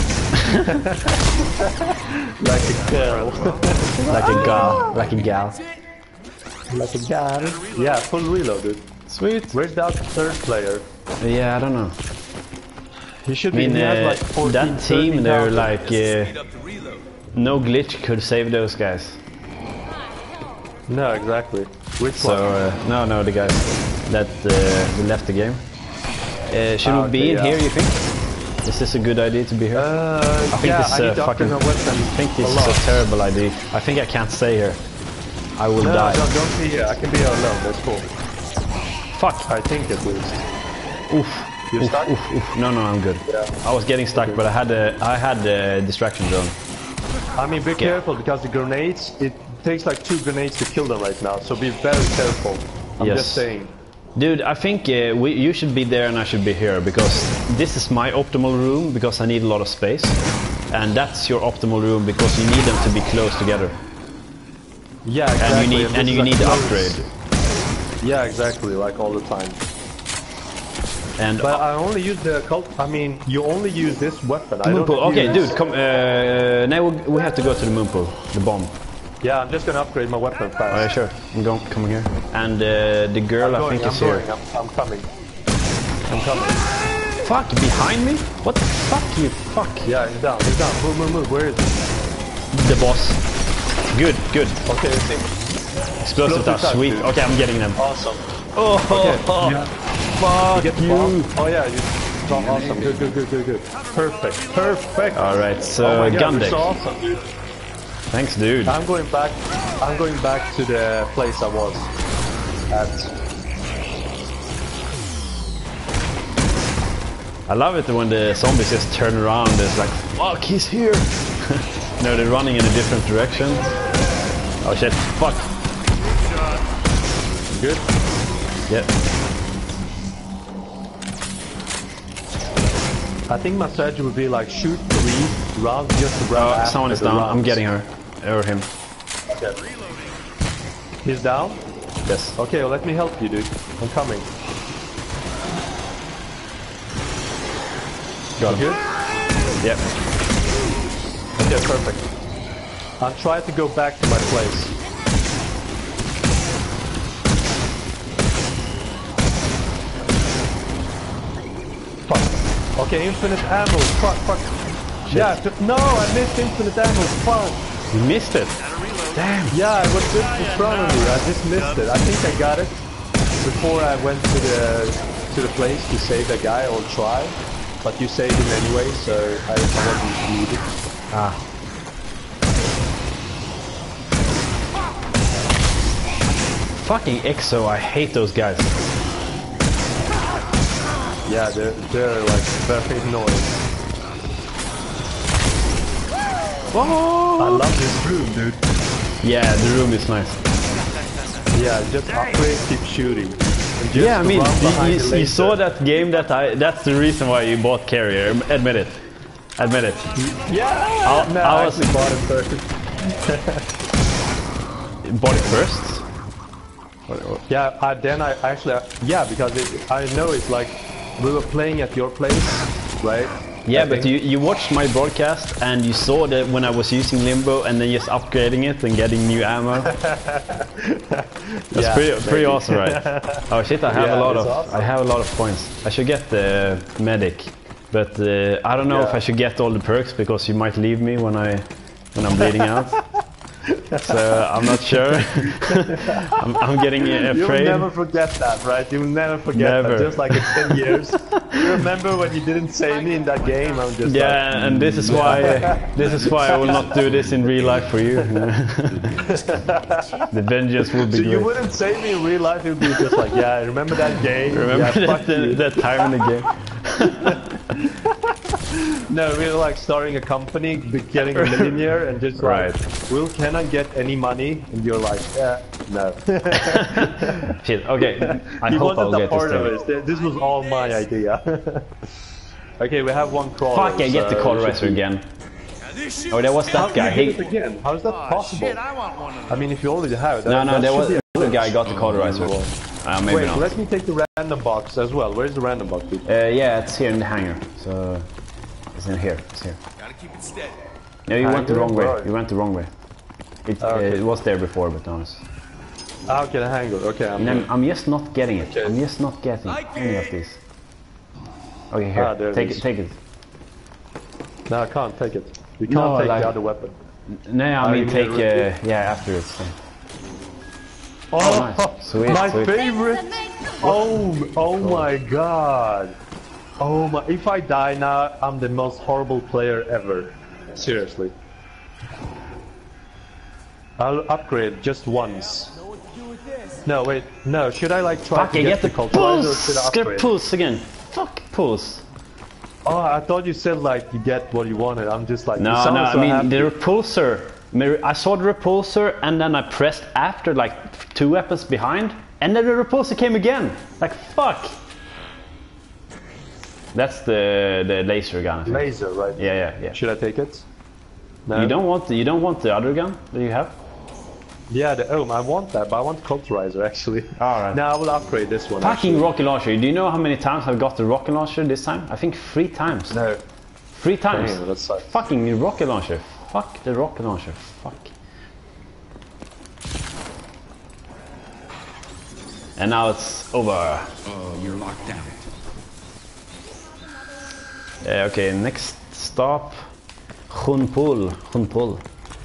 like a girl. Like a gal, like a gal. like a girl. Yeah, full reload, dude. Sweet. Where's that third player? Yeah, I don't know. He should I be. mean, he has uh, like fourteen, that team, they're thirteen like, uh, no glitch could save those guys. thousand. No, exactly. Which So, one? uh, no, no, the guys that uh, left the game. Uh, should Ah, we be okay, in yeah. here, you think? Is this a good idea to be here? Uh, I think yeah, this is I a need to fucking. upgrade my weapon. I think this a is lot. a terrible idea. I think I can't stay here. I will No, die. don't, don't be here. I can be here alone. That's cool. Fuck. I think at least. Oof. You're stuck? Oof, oof. No, no, I'm good. Yeah. I was getting stuck, Okay. but I had a, I had a distraction zone. I mean, be careful because the grenades, it takes like two grenades to kill them right now, so be very careful. I'm Yes. just saying. Dude, I think uh, we, you should be there and I should be here, because this is my optimal room because I need a lot of space, and that's your optimal room because you need them to be close together. Yeah, exactly. And you need and this you is need a to close- upgrade. Yeah, exactly, like all the time. And But I only use the cult. I mean, you only use this weapon. I moon don't pool. Okay, use- dude, come. Uh, now we, we have to go to the moon pool, the bomb. Yeah, I'm just gonna upgrade my weapon fast. Oh, yeah, sure. I'm going, coming here. And uh, the girl, I'm I going, think, I'm is going, here. I'm, I'm coming. I'm coming. Fuck, behind me? What the fuck, you fuck? Yeah, he's down, he's down. Move, move, move. Where is he? The boss. Good, good. Okay, I think. Explosive Explosive touch, touch, sweet. dude. Okay, I'm getting them. Awesome. Oh, Okay, oh, yeah. fuck Get the you. bomb. Oh yeah, you. Oh, awesome. Good, good, good, good, good. Perfect, perfect. Alright, so Oh my God, gun you're deck. so awesome, dude. Thanks, dude. I'm going back. I'm going back to the place I was at. I love it when the zombies just turn around. It's like, fuck, he's here. No, they're running in a different direction. Oh shit, fuck. Good. Yep. I think my strategy would be like shoot three rounds just to grab. Oh, after someone is the down. I'm rounds. getting her. Or him. Okay. He's down. Yes. Okay, well, let me help you, dude. I'm coming. Got him. Good. Yep. Okay, perfect. I'll try to go back to my place. Fuck. Okay, infinite ammo. Fuck, fuck. Yeah, t- no, I missed infinite ammo. Fuck. You missed it. Damn. Yeah, it was just in front of me. I just missed it. I think I got it before I went to the to the place to save the guy or try. But you saved him anyway, so I, I wasn't needed. Ah. Fucking Exo, I hate those guys. Yeah, they're they're like very annoying. I love this room, dude. Yeah, the room is nice. Yeah, just upgrade, keep shooting. And just Yeah, I mean, run you, behind you, the you laser. saw that game that I... That's the reason why you bought Carrier. Admit it. Admit it. Yeah! I- no, I I was- actually bought it first. Bought it first? What- what- Yeah, I, then I actually... Yeah, because it, I know it's like... We were playing at your place, right? Yeah, I but think. you, you watched my broadcast and you saw that when I was using Limbo and then just upgrading it and getting new ammo. That's Yeah, pretty pretty maybe. awesome, right? Oh shit, I have Yeah, a lot it's of awesome. I have a lot of points. I should get the medic, but uh, I don't know Yeah. if I should get all the perks because you might leave me when I when I'm bleeding out. So I'm not sure. I'm, I'm getting uh, You'll afraid. never forget that, right? You'll never forget Never. that. Just like in ten years. You remember when you didn't save me in that game? I'm just Yeah, like, and this is why this is why I will not do this in real life for you. The vengeance will be so great. you wouldn't save me in real life. You'd be just like, yeah, remember that game? Remember yeah, that, fuck you. that time in the game? No, we're like starting a company, be- getting a millionaire, and just like, Right. Will, can I get any money? And you're like, yeah, no. Shit, okay. I he hope I'll wasn't a get part this of thing. it. Th- This was all my idea. Okay, we have one crawler. Fuck, I get the so cauterizer should be- again. Oh, there was that guy. You He, get it again. How is that possible? Shit, I want one of I mean, if you already have it, that, no, no, that there should was be a another glitch. guy got the cauterizer. Uh, maybe Wait, not. let me take the random box as well. Where's the random box, dude? Uh, yeah, it's here in the hangar. So it's in here. It's here. Gotta keep it steady. No, you went the Hangar? wrong way. Where are you? You went the wrong way. It, Okay. uh, it was there before, but no. it's- Ah, okay, the hanger. Okay, I'm And I'm, I'm just not getting it. Okay. I'm just not getting any of these. Okay, here. Ah, there it take is. it. Take it. No, I can't take it. You can't No, take like- the other weapon. No, I Oh, mean you take. mean a Uh, yeah, afterwards. yeah. Oh, nice. Sweet, my sweet. favorite! Oh, oh my god! Oh my! If I die now, I'm the most horrible player ever. Seriously. I'll upgrade just once. No, wait. No, should I like try Fuck, to I get, get the the culturizer or pulse. should I Get upgrade? pulse again. Fuck. pulse. Oh, I thought you said like you get what you wanted. I'm just like, you No, sound no, so I mean happy. the repulsor. I saw the repulsor and then I pressed after like two weapons behind, and then the repulsor came again. Like fuck. That's the the laser gun. I think. Laser, right? Yeah, yeah, yeah. Should I take it? No. You don't want the, you don't want the other gun that you have? Yeah, the oh, I want that, but I want Cauterizer actually. Alright. Now I will upgrade this one. Fucking actually. rocket launcher. Do you know how many times I've got the rocket launcher this time? I think three times. No. Three times. Damn, that sucks. Fucking rocket launcher. Fuck the rocket launcher. Fuck. And now it's over. Oh, you're locked out. Uh, okay, next stop. Khunpul. Khunpul.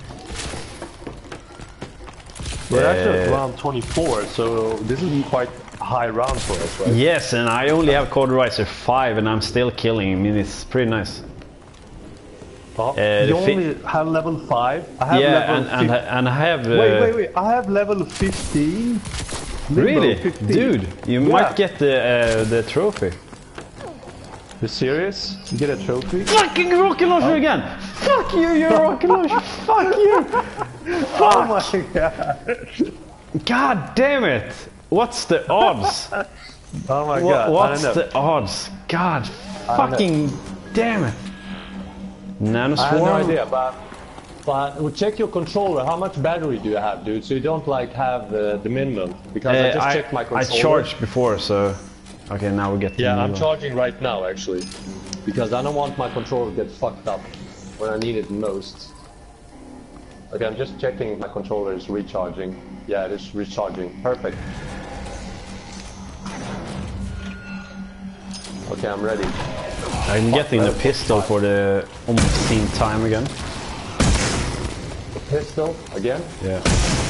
We're actually at Uh, round twenty-four, so this is quite a high round for us, right? Yes, and I only have Cauterizer five and I'm still killing. I mean, it's pretty nice. Oh, the you fi- only have level five. I have Yeah, level and, and, fif- and I have... Uh, Wait, wait, wait. I have level fifteen. Limbo Really? fifteen. Dude, you Yeah. might get the, uh, the trophy. You serious? You get a trophy? Fucking rocket launcher again! Fuck you, you rocket launcher! Fuck you! Oh my god. God damn it! What's the odds? Oh my Wha- god. what's I don't know. the odds? God don't know. fucking damn it! Nanoswarm? I have no idea, but but we'll check your controller. How much battery do you have, dude? So you don't like have uh, the minimum. Because I Uh, just I, checked my I controller. charged before, so... Okay, now we get the Yeah, new I'm one. charging right now actually, because I don't want my controller to get fucked up when I need it most. Okay, I'm just checking if my controller is recharging. Yeah, it is recharging. Perfect. Okay, I'm ready. I'm getting the pistol for the umpteenth time again. The pistol again. Yeah.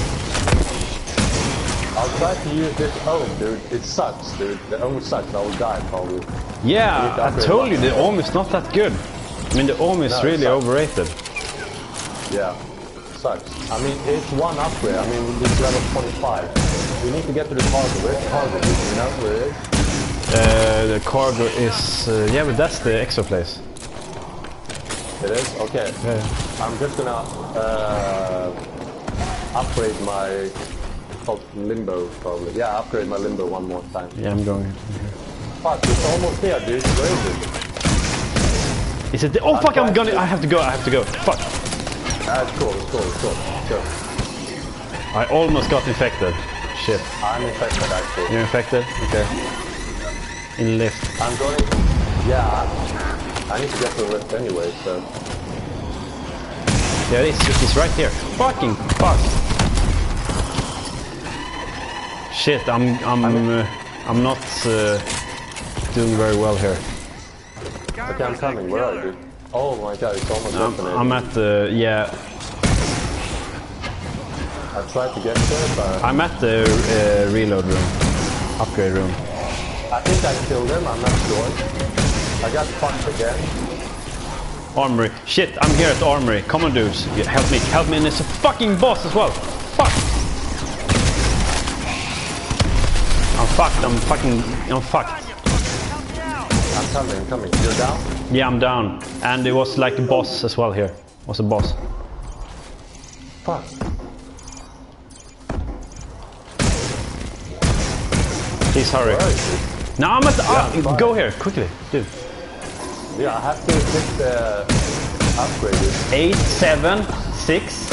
I'll try to use this ohm, dude. It sucks, dude. The ohm sucks. I will die probably. Yeah, to I upgrade told one. you the ohm is not that good. I mean, the ohm is No, it really sucks. overrated. Yeah, sucks. I mean, it's one upgrade. I mean, it's level twenty-five. We need to get to the cargo. Where's the cargo? Do you know where it is? Uh, the cargo is... Uh, yeah, but that's the exo place. It is? Okay. Yeah. I'm just gonna uh, upgrade my oh, limbo, probably. Yeah, upgrade my limbo one more time. Yeah, I'm going. Fuck, it's almost there, dude. Where is it? Is it? The, oh fuck! I'm gonna. I have to go. I have to go. Fuck! Ah, it's cool, it's cool, it's cool. Go. I almost got infected. Shit. I'm infected, actually. You're infected? Okay. In lift. I'm going... Yeah, I, I need to get to the lift anyway, so... Yeah, it is. It's right here. Fucking fuck! Shit! I'm. I'm. Uh, I'm not uh, doing very well here. Okay, I'm coming. Where are you? Oh my god, it's almost I'm, detonated. I'm at the. Yeah. I tried to get there, but... I'm at the uh, reload room. Upgrade room. I think I killed him, I'm not sure. I got fucked again. Armory. Shit, I'm here at the armory. Come on, dudes. Yeah, help me. Help me. And it's a fucking boss as well. Fuck. I'm fucked. I'm fucking... I'm fucked. I'm coming, I'm coming. You're down? Yeah, I'm down. And it was like a boss as well here. It was a boss. Fuck. Please hurry. Where is he? Now I'm at the... Yeah, ah, fine. go here, quickly. Dude. Yeah, I have to get the upgrade. Eight, seven, six.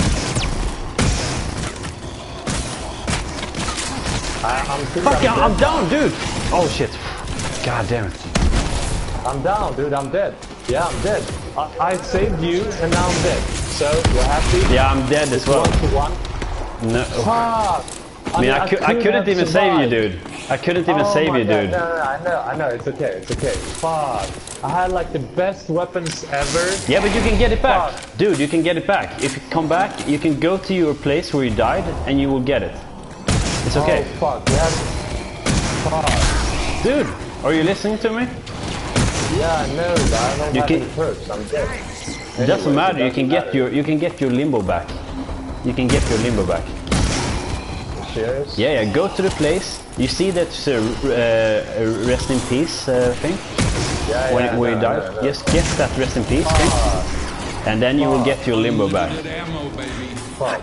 I, I'm think Fuck, I'm, I'm, I'm dead. down, dude. Oh, shit. God damn it. I'm down, dude. I'm dead. Yeah, I'm dead. I, I saved you, and now I'm dead. So, you're happy? Yeah, I'm dead as well. One to one. No. Fuck! I mean, I, cou I couldn't have even save you, survived. dude. I couldn't even Oh save my you, God. dude. No, no, no, I know, I know. It's okay, it's okay. Fuck. I had like the best weapons ever. Yeah, but you can get it back. Fuck. Dude, you can get it back. If you come back, you can go to your place where you died and you will get it. It's okay. Oh, fuck. We had... Fuck. Dude, are you listening to me? Yeah, I know, but I don't You have can- any perks. I'm dead. It doesn't Anyway, matter. it You can doesn't get matter. your you can get your limbo back. You can get your limbo back. Serious? Yeah, yeah. Go to the place. You see that uh, uh, rest in peace uh, thing. Yeah, when, yeah, when no, you die. no, no. Just get that rest in peace thing, and then you will get your limbo back. Unlimited ammo, baby. Fuck.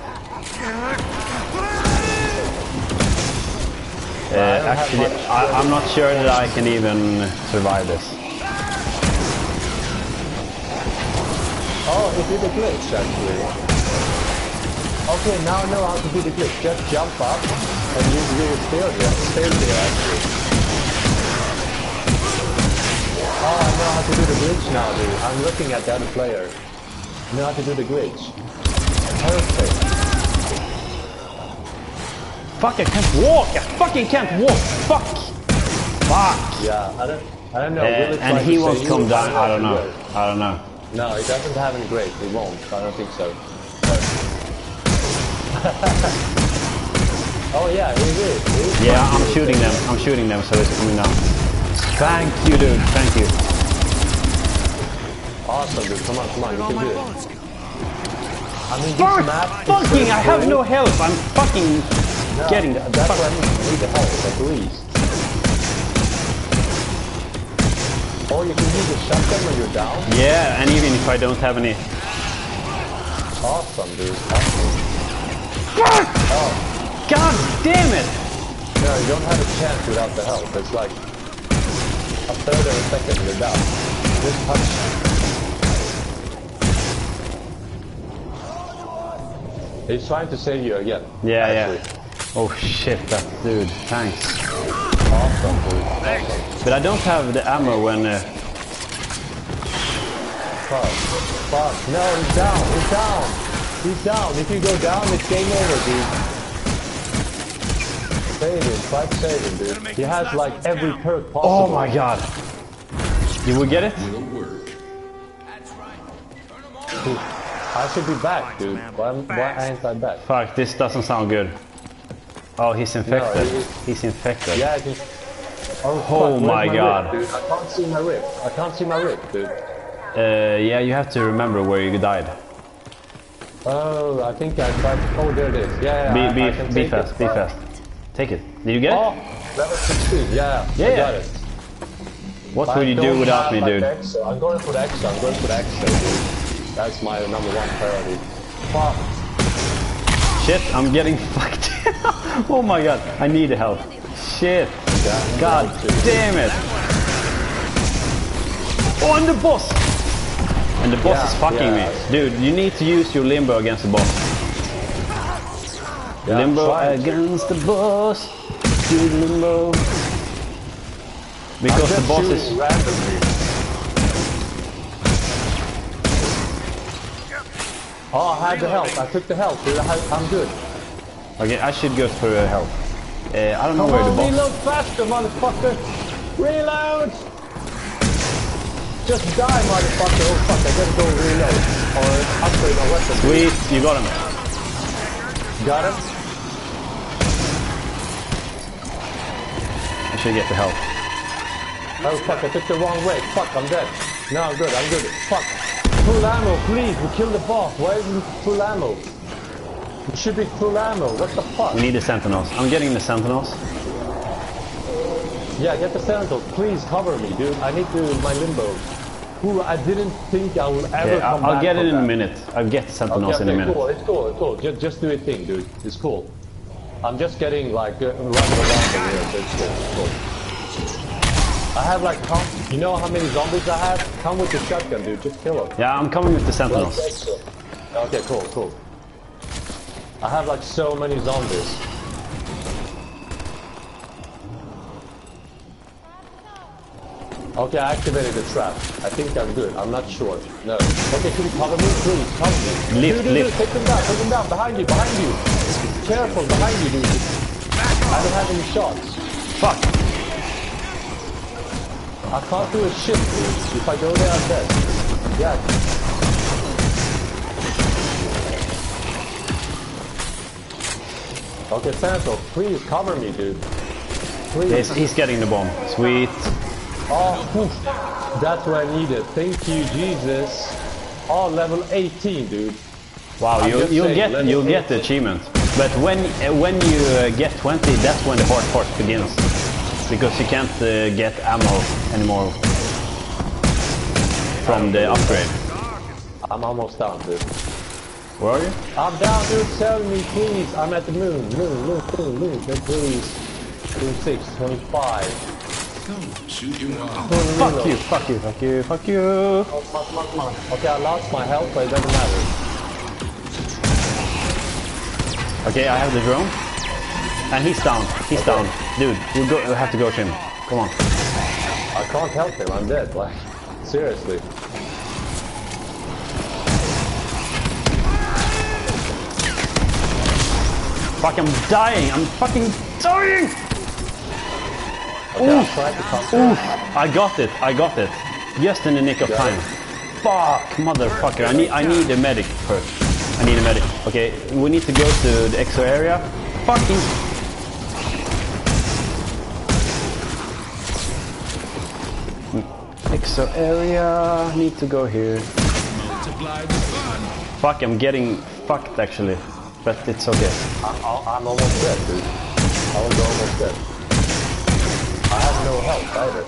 Uh, actually, I, I'm not sure that I can even survive this. Oh, he did a glitch actually. Okay, now I know how to do the glitch. Just jump up and you you will stay there. Stay there actually. Oh, I know how to do the glitch now, dude. I'm looking at the other player. I know how to do the glitch. Perfect. Fuck! I can't walk. I fucking can't walk. Fuck. Fuck. Yeah, I don't I don't know. Uh, Will it and try he to won't say come you? down. I don't know. Will. I don't know. No, it doesn't have any great. It won't. I don't think so. Oh yeah, it is. It is Yeah, I'm shooting them. I'm shooting them, so it's coming down. Thank you, dude. Thank you. Awesome, dude. Come on, come on. You can do it. I mean, this Fuck! map is Fucking! so I have cool. no health. I'm fucking No, getting the That's fuck. why I need the help, at least. Oh, you can use the shotgun when you're down? Yeah, and even if I don't have any. Awesome, dude. Awesome. Fuck! Oh, God damn it! no, you don't have a chance without the help. It's like a third of a second you're down. Just touch. He's trying to save you again. Yeah, actually. yeah. Oh shit, that dude. Thanks. Awesome, dude. Awesome. But I don't have the ammo when. Uh, Fuck. Fuck. No, he's down. He's down. He's down. If you go down, it's game over, dude. Save him. Try to save him, dude. He has like every perk possible. oh my god! You will get it? Will work. I should be back, dude. Why, why ain't I back? Fuck, this doesn't sound good. Oh, he's infected. No, he- He's infected. Yeah, I can... Oh, Oh fuck, my where's God. Rip, dude? I can't see my rip. I can't see my rip, dude. Uh, yeah, you have to remember where you died. Oh, I think I tried to... Oh, there it is. Yeah, yeah, Be, I, I be, can be take fast, it. be fast. Take it. Did you get Oh, it? level sixteen. Yeah, Yeah, I yeah. got it. What I would you do don't without have, me, like, dude? the extra. I'm going for the extra. I'm going for the extra, dude. That's my number one priority. Fuck. Shit, I'm getting fucked. Oh my god, I need help. Shit. Yeah, God I'm going to. damn it. Oh, and the boss! And the boss Yeah, is fucking yeah. me. Dude, you need to use your limbo against the boss. Yeah, limbo try to. against the boss. Do limbo. I'm Because just the boss shooting is... randomly. Oh, I had the help. I took the help, dude. I had, I'm good. Okay, I should go for uh, help. Uh, I don't know Come where the on, boss... reload faster, motherfucker! Reload! Just die, motherfucker! Oh fuck, I gotta go reload. Or upgrade my weapon. Sweet, you got him. Got him? I should get the help. Oh fuck, I took the wrong way. Fuck, I'm dead. No, I'm good, I'm good. Fuck. Full ammo, please. We killed the boss. Why isn't it full ammo? It should be full ammo. What the fuck? We need the sentinels. I'm getting the sentinels. Yeah, get the sentinel. Please cover me, dude. I need to my limbo. Ooh, I didn't think I would ever Okay, come I'll, I'll back get it from in a that. minute. I'll get the sentinels Okay, in a okay, minute. cool. It's cool. It's cool. Just, just do your thing, dude. It's cool. I'm just getting like uh, running around over here. So it's cool. It's cool. I have like, count, you know how many zombies I have? Come with the shotgun, dude. Just kill them. Yeah, I'm coming with the Like sentinels. extra. Okay, cool, cool. I have like so many zombies. Okay, I activated the trap. I think I'm good. I'm not sure. No. Okay, can you cover me? Please, cover me. Lift, dude, dude, lift. dude, take them down, take them down. Behind you, behind you. Careful, behind you, dude. I don't have any shots. Fuck! I can't do a shit, dude. If I go there, I'm dead. Yeah. Okay, Santo, please cover me, dude. Please. He's, he's getting the bomb. Sweet. Oh, poof. That's what I needed. Thank you, Jesus. Oh, level eighteen, dude. Wow, I'm you, just you'll saying, get level you'll get the eighteen. achievement. But when uh, when you uh, get twenty, that's when the hard part begins. Because you can't uh, get ammo anymore. from the upgrade. I'm almost down, dude. Where are you? I'm down, dude. Tell me, please. I'm at the moon. Moon, moon, moon, moon. Then please. twenty-six, twenty-five. Go, shoot your wall. Fuck you, fuck you, fuck you, fuck you. Oh, come on, come on, come on. Okay, I lost my health, but it doesn't matter. Okay, I have the drone. And he's down, he's Okay. down. Dude, we go, we have to go to him. Come on. I can't help him. I'm dead. Like, seriously. Fuck, I'm dying, I'm fucking dying! Okay, I'll try to come Oof, I got it, I got it. Just in the nick of Got time. it. Fuck, motherfucker, I need, I need a medic first. I need a medic. Okay, we need to go to the exo area. Fucking... Exo area, need to go here. Multiply the fun. Fuck, I'm getting fucked actually. But it's okay. I'm, I'm almost dead, dude. I was almost dead. I have no health either.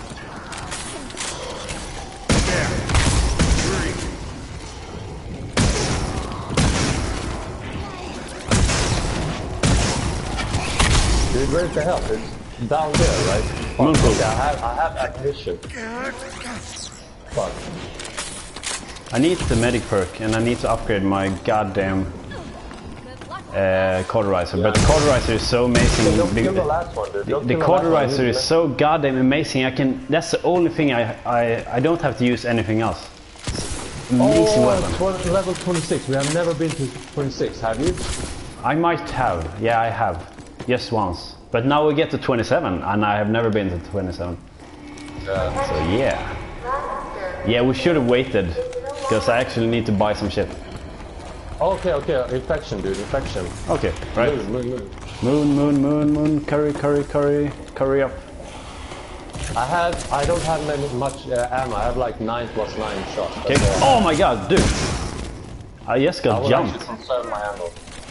Dude, where's the health? It's down there, right? Fuck, Moonpool. okay, I have, I have ammunition. Fuck. I need the medic perk and I need to upgrade my goddamn uh, cauterizer. But the cauterizer is so amazing. Don't The, kill the last one, dude. the, Don't the kill the last one. cauterizer is so goddamn amazing. I can. That's the only thing I I I don't have to use anything else. Amazing Oh, weapon. tw- level twenty-six. We have never been to twenty-six, have you? I might have. Yeah, I have. Just once. But now we get to twenty-seven, and I have never been to twenty-seven. Yeah. So yeah. Yeah, we should have waited, because I actually need to buy some shit. Okay, okay. Infection, dude. Infection. Okay, right. Moon, moon, moon. Moon, moon, moon, moon, curry, curry, curry, curry up. I have. I don't have many, much uh, ammo. I have like nine plus nine shots. Okay. That's all. Oh my god, dude! I just I got will jumped. actually conserve my ammo.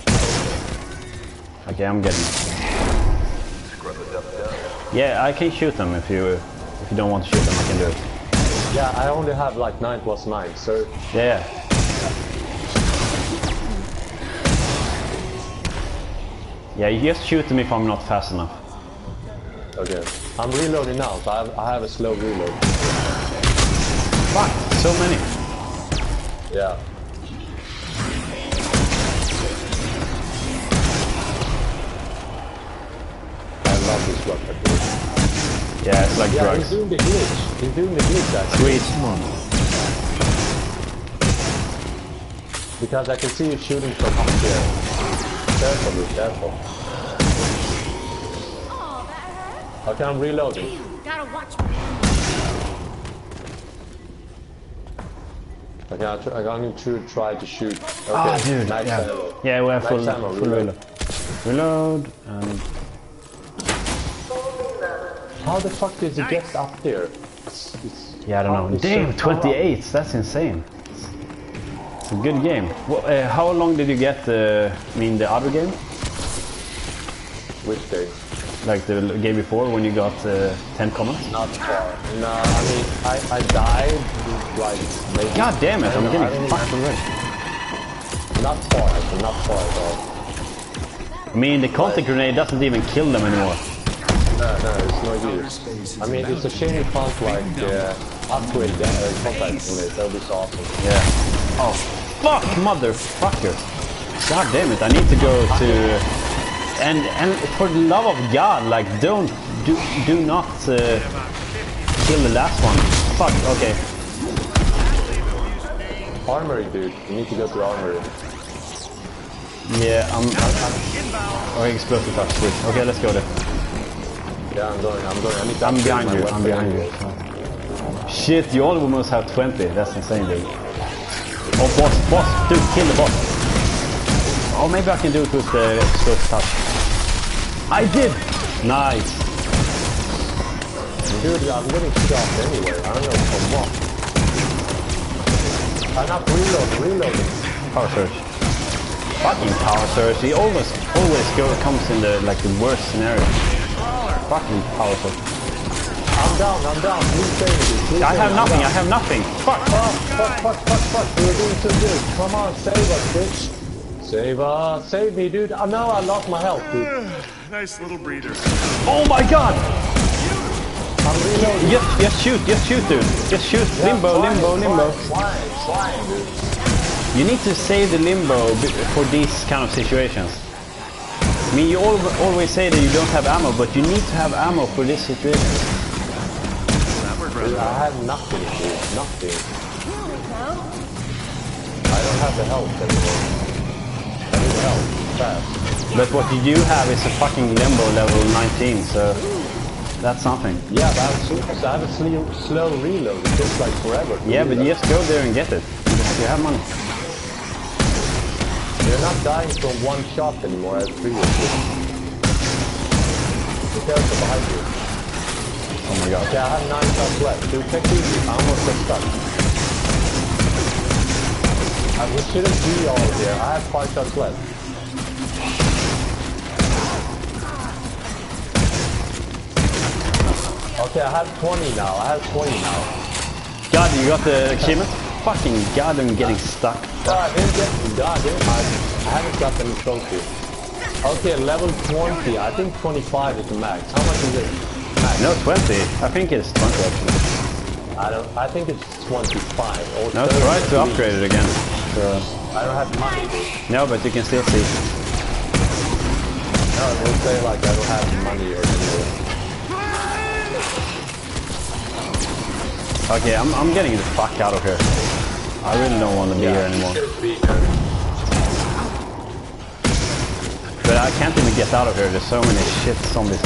Okay, I'm getting it. Yeah, I can shoot them if you if you don't want to shoot them. I can do it. Yeah, I only have like nine plus nine, so Yeah. Yeah, you just shoot them if I'm not fast enough. okay. I'm reloading now, so I have, I have a slow reload. Fuck, so many. Yeah. I love this weapon, dude. Yeah, it's like Yeah, drugs. he's doing the glitch. He's doing the glitch, actually. Sweet. Because I can see you shooting from up there. Careful, dude, careful. Oh, that hurt? Okay, I'm reloading. Damn, gotta watch my Okay, I'll try, I'm going to try to shoot. Okay, Ah, dude. nice Yeah. ammo. Yeah, we have Nice full, ammo, full reload. reload. Reload and How the fuck did you get up there? It's, it's, yeah, I don't know. it's so Damn, far up. twenty-eight. That's insane. It's a good game. Well, uh, how long did you get? Uh, I mean, the other game, Which day? like the game before, when you got uh, ten comments. Not far. No, I mean, I, I died like maybe. God damn it! I I'm don't know, I getting don't fucked already. Not far, actually, not far at all. I mean, the contact grenade doesn't even kill them anymore. No, no, it's no use. I mean, it's a shame you can't like uh, upgrade the uh, contact grenade. That would be so awesome. Yeah. Oh, fuck, motherfucker! God damn it! I need to go to. And and for the love of God, like, don't do do not uh, kill the last one. Fuck. Okay. Armory, dude. You need to go to the armory. Yeah, I'm. I'm oh, explosive touch. Sweet. Okay, let's go there. Yeah, I'm going. I'm going. I need to I'm upgrade behind my you. weapon I'm behind you. anyway. Shit, you almost have twenty. That's insane, dude. Oh, boss, boss, dude, kill the boss. Oh, maybe I can do it with the explosive touch. I did. Nice. Dude, I'm getting shot anyway. I don't know from what. I'm not reloading. Reloading. Power surge. Fucking power surge. He always, always go, comes in the like the worst scenario. Fucking power surge. I'm I'm down, I'm down. Please save me. Please I save have me. nothing, I'm I have nothing. Fuck! Fuck, fuck, fuck, fuck, fuck. We're doing so good. Come on, save us, bitch. Save us. Save me, dude. Oh, no, I lost my health, dude. Nice little breather. Oh my god! I'm reloading. Just, just shoot, just shoot, dude. Just shoot. Yeah, Limbo, flying, limbo, limbo. Flying, flying, flying, dude. You need to save the limbo b- for these kind of situations. I mean, you al always say that you don't have ammo, but you need to have ammo for this situation. Dude, I have nothing, dude. Nothing. I don't have the health anymore. I need help. Fast. But what you do have is a fucking limbo level nineteen, so that's something. Yeah, but I'm super, so I have a slow, slow reload. It takes like forever. Yeah, but you just go there and get it. You have money. You're not dying from one shot anymore as previously. Be careful behind you. Oh my god. Okay, I have nine shots left. Dude, take it easy. I almost got stuck. I, we shouldn't be all here. I have five shots left. Okay, I have twenty now. I have twenty now. God, you got the achievement? Fucking god, I'm getting stuck. God, I didn't get God, I, I haven't got any trophy. Okay, level twenty. I think twenty-five is the max. How much is it? Max? No, twenty. I think it's twenty actually. I don't. I think it's twenty-five. Or No, thirty try at to least. upgrade it again. So, I don't have money, dude. no, but you can still see. No, it will say like I don't have money or something. Okay, I'm, I'm getting the fuck out of here. I really don't want to be Yeah, here anymore. should be here. But I can't even get out of here. There's so many shit zombies.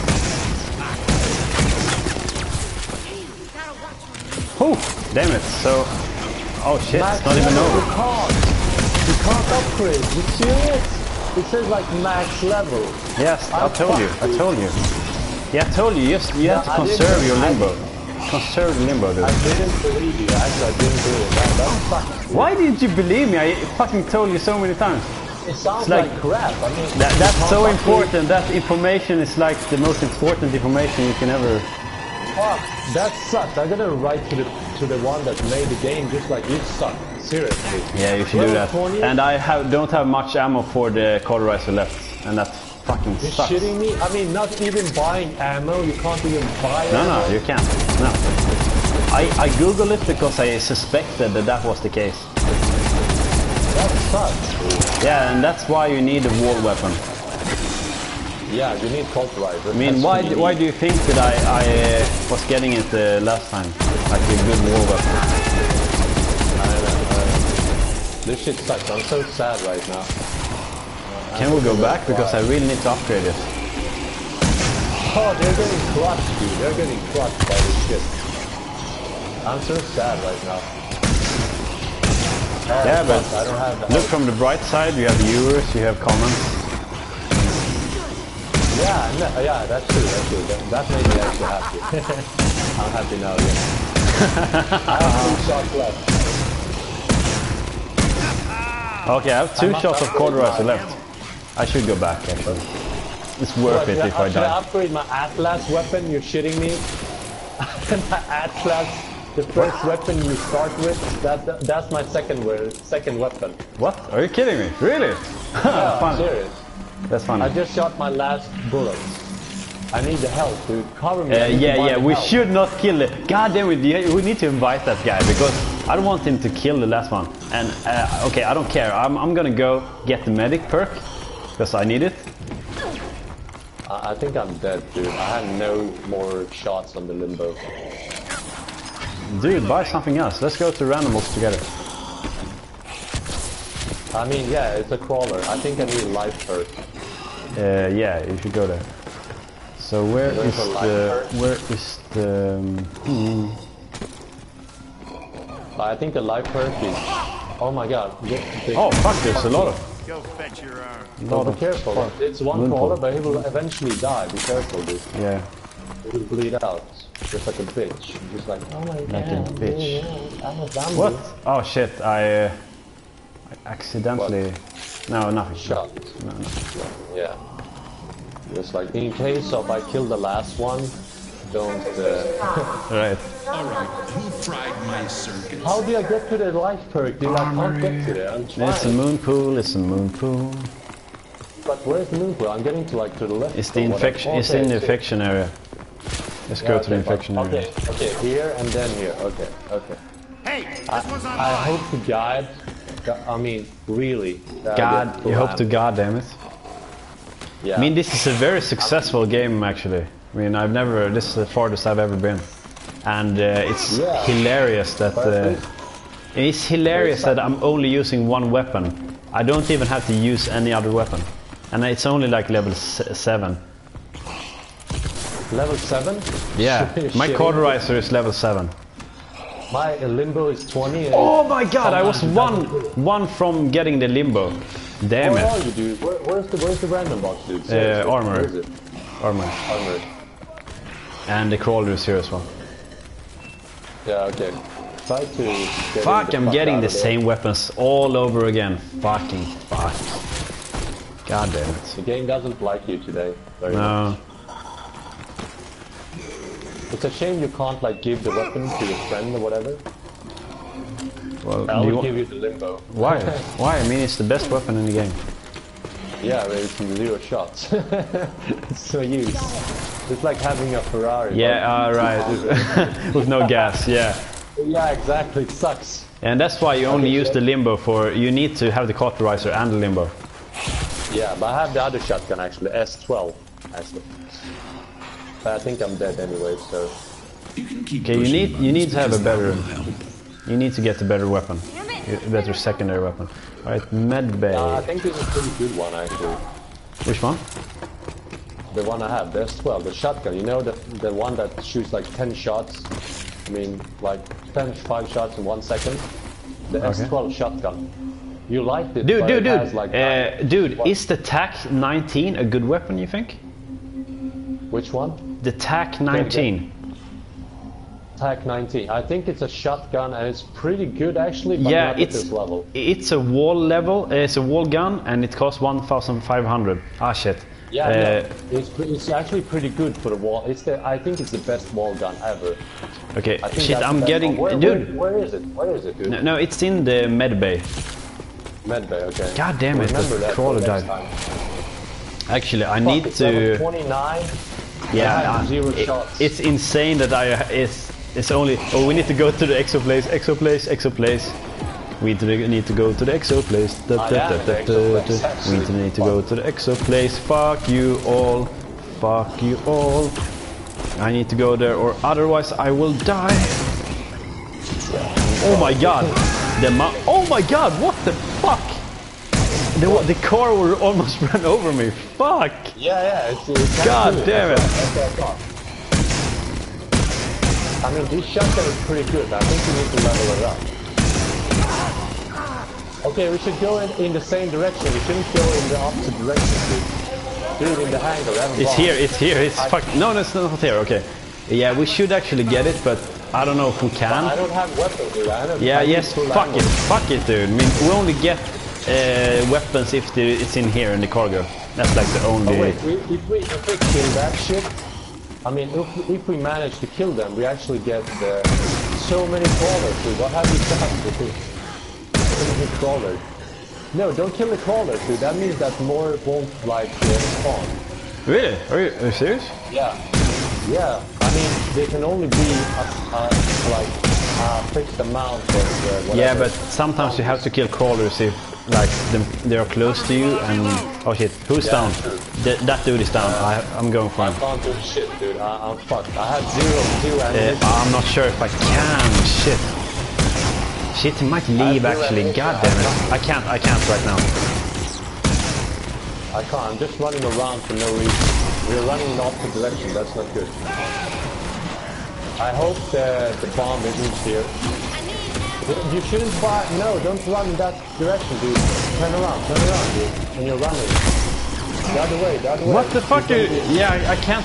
Oh, damn it. So, oh shit, Max it's not even level, over. You can't. You can't upgrade. You serious? It says like max level. Yes, I I'm told you. fucked, I dude. told you. Yeah, I told you. You, just, you have to I didn't- conserve your I limbo. Conserve the limbo, dude. I didn't believe you. Actually, I didn't do it. That, that's fucking. Why didn't you believe me? I fucking told you so many times. It sounds It's like- like, crap. I mean, That, you that's can't so upgrade. important. That information is like the most important information you can ever... Fuck, that sucks. I'm gonna write to the to the one that made the game just like you suck. Seriously. Yeah, you should do Level that. twenty? And I have, don't have much ammo for the cauterizer left. And that fucking You're sucks. shitting me? I mean, not even buying ammo. You can't even buy No, ammo. no, you can't. No. I, I googled it because I suspected that that was the case. That sucks. Yeah, and that's why you need a wall weapon. Yeah, you need cauterizer. I mean, why do, why do you think that I, I uh, was getting it uh, last time? Like a good wall weapon. This shit sucks. I'm so sad right now. Can we go back? Because I really need to upgrade it. Oh, they're getting crushed, dude. They're getting crushed by this shit. I'm so sad right now. Oh, Yeah, fuck, but I don't have the look health. from the bright side, you have viewers, you have comments. Yeah, no, yeah, that's true. That's true. That, that made me actually happy. I'm happy now again. I have two shots left. Okay, I have two I'm shots of up- cauterizer left. I should go back actually. It's worth What, it should if I should I die. upgrade my Atlas weapon? You're shitting me? My Atlas, the first weapon you start with, that, that's my second we- second weapon. What? Are you kidding me? Really? Yeah, Fun. serious. That's funny. I just shot my last bullet. I need the help, dude. Cover me. Uh, I need to yeah, buy yeah, the we help. should not kill it. God damn it, yeah, we need to invite that guy because I don't want him to kill the last one. And, uh, okay, I don't care. I'm, I'm gonna go get the medic perk because I need it. I, I think I'm dead, dude. I have no more shots on the limbo. Dude, buy something else. Let's go to randomals together. I mean, yeah, it's a crawler. I think I need a life perk. Uh, yeah, you should go there. So where There's is a life the... perk. Where is the... Um, hmm. I think the life perk is... Oh my god. The, the, Oh, fuck, there's a lot of... Go fetch your arm. Oh, lot be of careful. fuck. It's one Moonfall. crawler, but he will eventually die. Be careful, dude. Yeah. He will bleed out. Just like a bitch. Just like, oh my god. Like a bitch. I'm a zombie. What? Oh shit, I... Uh, I accidentally... No, nothing. Shot. No, no. Yeah. Just like, in case of I kill the last one, don't. Uh... Right. Alright, who fried my circuits? How do I get to the life perk, dude? I can't get to it. I'm trying. It's a moon pool. It's a moon pool. But where's the moon pool? I'm getting to like to the left. It's the or whatever. infection. It's Okay, in the so- infection area. Let's Yeah, go okay, to the but- infection area. Okay, okay, here and then here. Okay, okay. Hey, this one's on I mine. hope to God, God, I mean, really. that I God, get you hope to slammed. God damn it. Yeah. I mean, this is a very successful game, actually. I mean, I've never. This is the farthest I've ever been, and uh, it's Yeah. hilarious that. Uh, it's hilarious that I'm only using one weapon. I don't even have to use any other weapon, and it's only like level s seven. Level seven? Yeah, my Shit. cauterizer is level seven. My limbo is twenty. And Oh my God! I was one one from getting the limbo. Damn Where are it! you, dude? Where, where's the where's the random box, dude? Uh, Seriously, armor. Where is it? Armor. Armor. And the crawler is here as well. Yeah, okay. Try to. Get Fuck! the I'm fuck getting out the of there. same weapons all over again. Fucking fuck! God damn it! The game doesn't like you today. Very much. No. It's a shame you can't like give the weapon to your friend or whatever. Well, I do you will wa- give you the limbo. why? Why? I mean, it's the best weapon in the game. Yeah, but it's zero shots. It's so used. It's like having a Ferrari. Yeah, uh, right. With no gas. Yeah. but- Yeah, exactly. It sucks. And that's why you only Okay, use yeah. the limbo for. You need to have the cauterizer and the limbo. Yeah, but I have the other shotgun actually, S twelve actually. But I think I'm dead anyway, so. You can keep Okay, you pushing need you buttons need to have a because that better. will help. You need to get a better weapon, a better secondary weapon. All right, med bay. Uh, I think this is a pretty good one actually. Which one? The one I have, the S twelve, the shotgun. You know the the one that shoots like ten shots. I mean, like ten, five shots in one second. The Okay. S twelve shotgun. You liked it, Dude, but dude, it dude, has, like, uh, dude, What? is the T A C nineteen a good weapon? You think? Which one? The T A C nineteen. T A C nineteen. I think it's a shotgun and it's pretty good actually, but Yeah, not at it's this level. it's a wall level. It's a wall gun, and it costs one thousand five hundred. Ah shit. Yeah, Uh, no, it's pre- it's actually pretty good for the wall. It's the I think it's the best wall gun ever. Okay, I think shit. that's I'm the best getting, one. Where, dude. Where, where is it? Where is it, dude? No, no, it's in the med bay. Medbay, okay. God damn it, Remember the that for crawler next died. time. Actually, I Fuck, need it's level to. twenty-nine. Yeah, I have uh, zero it- shots. it's insane that I it's it's only. Oh, we need to go to the exo place, exo place, exo place. We need to need to go to the exo place. Da, I da, am da, in the da, exo da, place, da. actually. We need to go to the exo place. Fuck you all. Fuck you all. I need to go there, or otherwise I will die. Oh my god. The ma oh my god. What the fuck? The the car will almost run over me. Fuck. Yeah, yeah, it's, it's God kinda cool. damn it. That's what I thought. I mean, this shotgun is pretty good. I think we need to level it up. Okay, we should go in, in the same direction. We shouldn't go in the opposite direction, dude. Dude, in the hangar. I have a It's bomb. here, it's here, it's fuck. No, no, it's not here, okay. Yeah, we should actually get it, but I don't know if we I can. don't have weapons, dude. I don't Yeah, I need yes, full fuck ammo. it, fuck it, dude. I mean, we only get uh, weapons if the, it's in here in the cargo. That's like the only. Oh, wait, we, if, we, if we kill that shit, I mean, if, if we manage to kill them, we actually get uh, so many crawlers, dude. What have you done, dude? So many crawlers. No, don't kill the crawlers, dude. That means that more won't, like, uh, spawn. Really? Are you, are you serious? Yeah. Yeah. I mean, they can only be, a, a, like, a fixed amount of uh, whatever. Yeah, but sometimes you have to kill crawlers if, like, them, they're close to you and. Oh shit, who's Yeah, down? true. Th that dude is down. I, I'm going for I him. can't do shit, dude. I, I'm fucked. I have zero, zero Uh, ammunition. I'm not sure if I can. Shit. Shit, he might leave do actually. ammunition. God damn it. I can't. I can't right now. I can't. I'm just running around for no reason. We're running in the opposite direction. That's not good. I hope the, the bomb isn't here. You shouldn't fire. No, don't run in that direction, dude. Turn around. Turn around, dude. And you're running. The other way. The other way. What the fuck? You're Are, gonna be- yeah, I, I can't.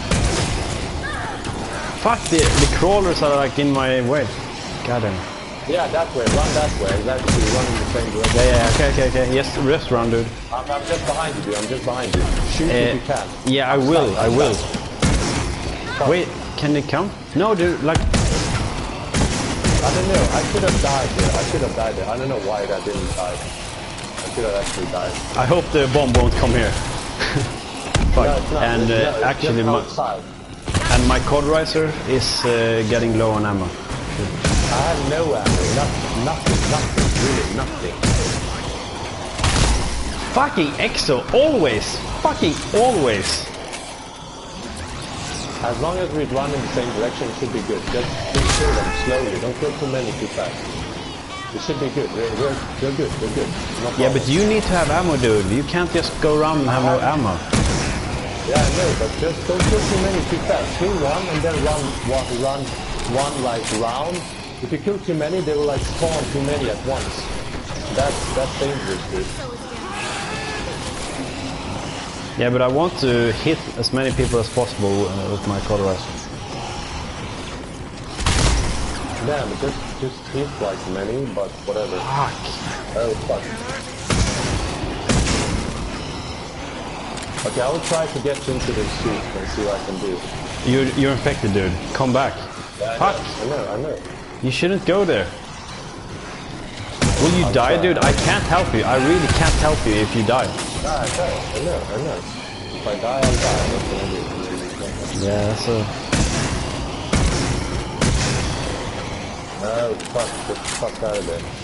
Fuck, the, the crawlers are like in my way. God damn. Yeah, that way. Run that way. Exactly. Run in the same direction. Yeah, yeah, okay, okay, okay. Yes, rest run, dude. I'm, I'm just behind you, dude. I'm just behind you. Shoot Uh, if you can. yeah, I will, I will. Wait, can they come? No, dude, like... I don't know, I should have died there. I should have died there. I don't know why that didn't die. I should have actually died. I hope the bomb won't come here. Fuck. No, it's not. And It's uh, not. It's actually, just my, outside. and my cauterizer is uh, getting low on ammo. I have no ammo. Nothing, nothing, nothing. Really, nothing. Fucking Exo, always! Fucking always! As long as we run in the same direction, it should be good. Just, just kill them slowly. Don't kill too many too fast. It should be good. We're, we're, we're good. We're good. No Yeah, but you need to have ammo, dude. You can't just go around and have no ammo. Yeah, I know, but just don't kill too many too fast. Kill one and then run, one, run one like round. If you kill too many, they will like spawn too many at once. That's that's dangerous, dude. Yeah, but I want to hit as many people as possible uh, with my cauterizer. Yeah, but just just hit like many, but whatever. Fuck. Oh fuck. Okay, I will try to get into the suit and see what I can do. You're, you're infected, dude. Come back. Yeah, Fuck. I know, I know. You shouldn't go there. Will you I'll die, try. dude? I can't help you. I really can't help you if you die. Ah, I know, I know, I know. If I die, I'll die. What can I do? Yeah, so... No, fuck, get the fuck out of there.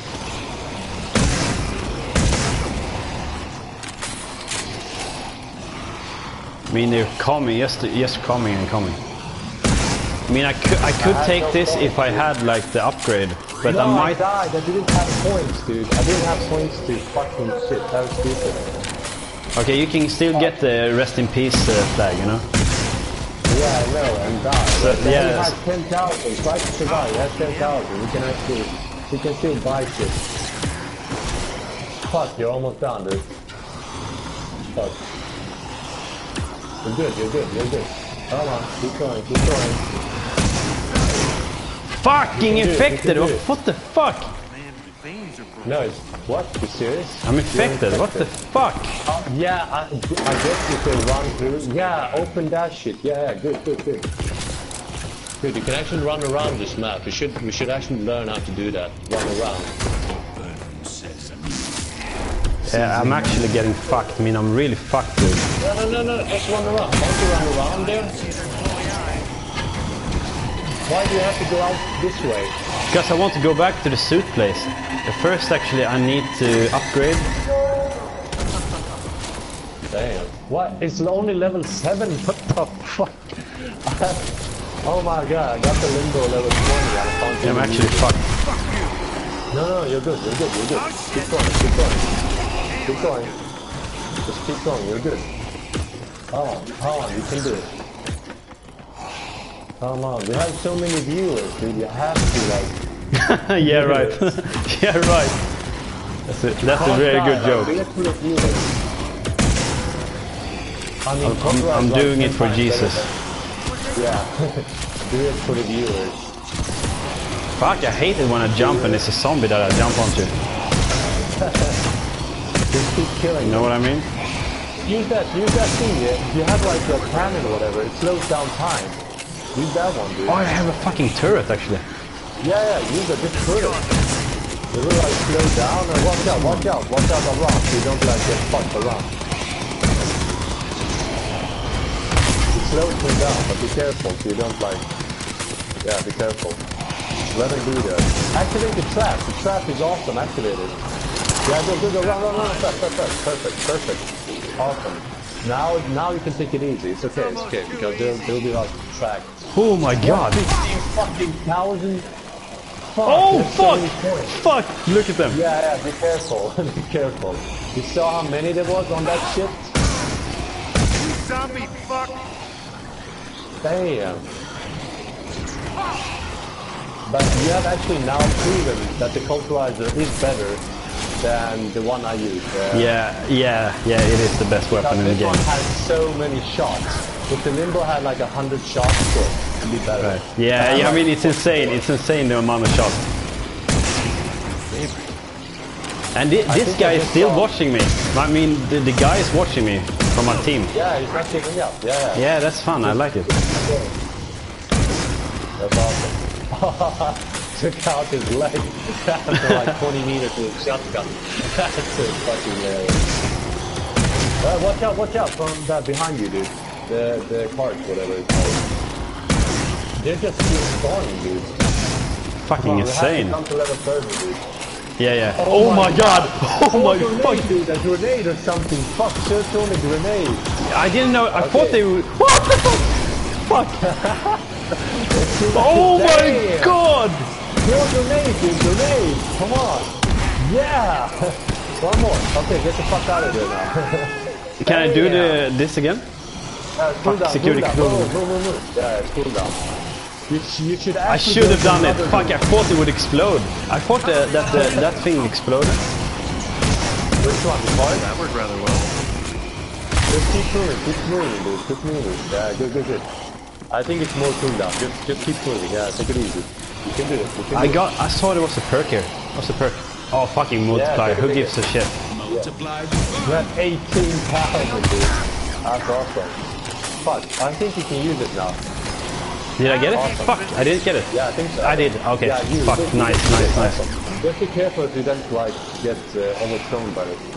I mean, they're coming, yes, yes, coming and coming. I mean, I could, I could I take no this point, if I dude. had, like, the upgrade. But no, I might... I died. I didn't have points, dude. I didn't have points to fucking shit. That was stupid. Okay, you can still get the rest in peace uh, flag, you know? Yeah, I know, and die. So, Then yeah, you it's- had ten thousand. Try to survive. You have ten thousand. You can actually, you can still buy shit. Fuck, you're almost done, dude. Fuck. You're good, you're good, you're good. Come on, keep going, keep going. Fucking You can do it, you infected! can do What, it. what the fuck? Man, the veins are broken. No, it's, what? You serious? I'm You're infected. What the fuck? Uh, yeah, I, I guess you can run through. Yeah, open that shit. Yeah, yeah, good, good, good. Good, you can actually run around this map. We should, we should actually learn how to do that. Run around. Yeah, I'm actually getting fucked. I mean, I'm really fucked, dude. No, no, no, no, just run around. Don't you run around there? Why do you have to go out this way? Because I want to go back to the suit place. But first, actually, I need to upgrade. Damn. What? It's only level seven? What the fuck? Oh my god, I got the limbo level twenty. I found I'm actually fucked. No, no, you're good, you're good, you're good. Keep going, keep going. Keep going. Just keep going, you're good. Come on, come on, you can do it. Come on, we have so many viewers, dude. You have to, like... Yeah, right. Yeah, right. That's a, that's a very good joke. Do it for the viewers. I mean, I'm, I'm, I'm doing it for Jesus. Yeah, do it for the viewers. Fuck, I hate it when I jump and it's a zombie that I jump onto. Just keep killing You know what I mean? Use that, use that thing, yeah. If you have like a cannon or whatever, it slows down time. Use that one, dude. Oh, I have a fucking turret, actually. Yeah, yeah, use it, just put it. It will like slow down and watch out, watch out, watch out around so you don't like get fucked around. It slows him down, but be careful so you don't like... Yeah, be careful. Let him do that. Activate the trap, the trap is awesome, activate it. Yeah, go, go, go, run, run, run, fast, fast, fast. Perfect, perfect. Awesome. Now, now you can take it easy. It's okay, it's okay, because there, there'll be like track. Oh my god. fifteen fucking thousand. Fuck, Oh, there's so fuck! many points. Fuck! Look at them. Yeah, yeah, be careful, be careful. You saw how many there was on that shit? You zombie fuck! Damn. But you have actually now proven that the Cauterizer is better than the one I used. Uh, Yeah, yeah, yeah, it is the best weapon in the this game. one has so many shots. If the Limbo had like a hundred shots, sure, it'd be better. Right. Yeah, yeah, I mean, it's insane. It's insane the amount of shots. And thi- this think guy I is just still saw- watching me. I mean, the, the guy is watching me from my team. Yeah, he's not giving up. Yeah, yeah. Yeah, that's fun. I like it. That's awesome. Took out his leg after like twenty meters with a shotgun. That's so fucking hilarious. Uh, watch out, watch out from that behind you, dude. The the cart, whatever it's called. They're just spawning, dude. Fucking Come on, insane. We have to come to level thirty, dude. Yeah, yeah. Oh, oh my god! god. Oh my grenade, fuck! Dude, a grenade or something. Fuck, should have thrown a grenade. I didn't know. I okay. thought they would. What the fuck? Fuck! Oh my god! Throw a grenade, dude. Grenade. Come on. Yeah. One more. Okay, get the fuck out of there now. Can I do the this again? Uh, cool Fuck, down, security cool cool. down. Move, move, move. Yeah, it's cool down. You, sh you should I actually should have go to done it. another Fuck! room. I thought it would explode. I thought the, that the, that thing exploded. Which one? The part? That worked rather well. Just keep moving, keep moving, dude. Keep moving. Yeah, good, good, good. I think it's more cooldown. Just, just keep moving. Yeah, take it easy. You can do it. You can I do got. I saw there was a perk here. What's the perk? Oh, fucking multiplier. take it, Who take gives it. a shit? Multiply. it. You have eighteen thousand, dude. That's awesome. Fuck, I think you can use it now. Did I get it? Awesome. Fuck! I didn't get it. Yeah, I think so. I did. Okay. Yeah, you Fuck! did. Nice, You did. nice, nice. Awesome. Just be careful if you don't like get uh, overthrown by it.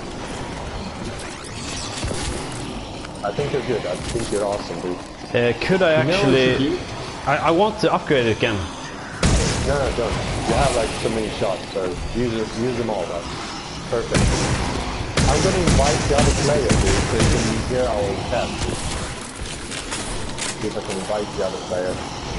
I think you're good. I think you're awesome, dude. Uh, could I You know what you actually? should do? I, I want to upgrade it again. No, no, don't. You have like so many shots, so use it, use them all. That's perfect. I'm gonna invite the other player, dude, so you can hear our chat. See if I can invite the other player.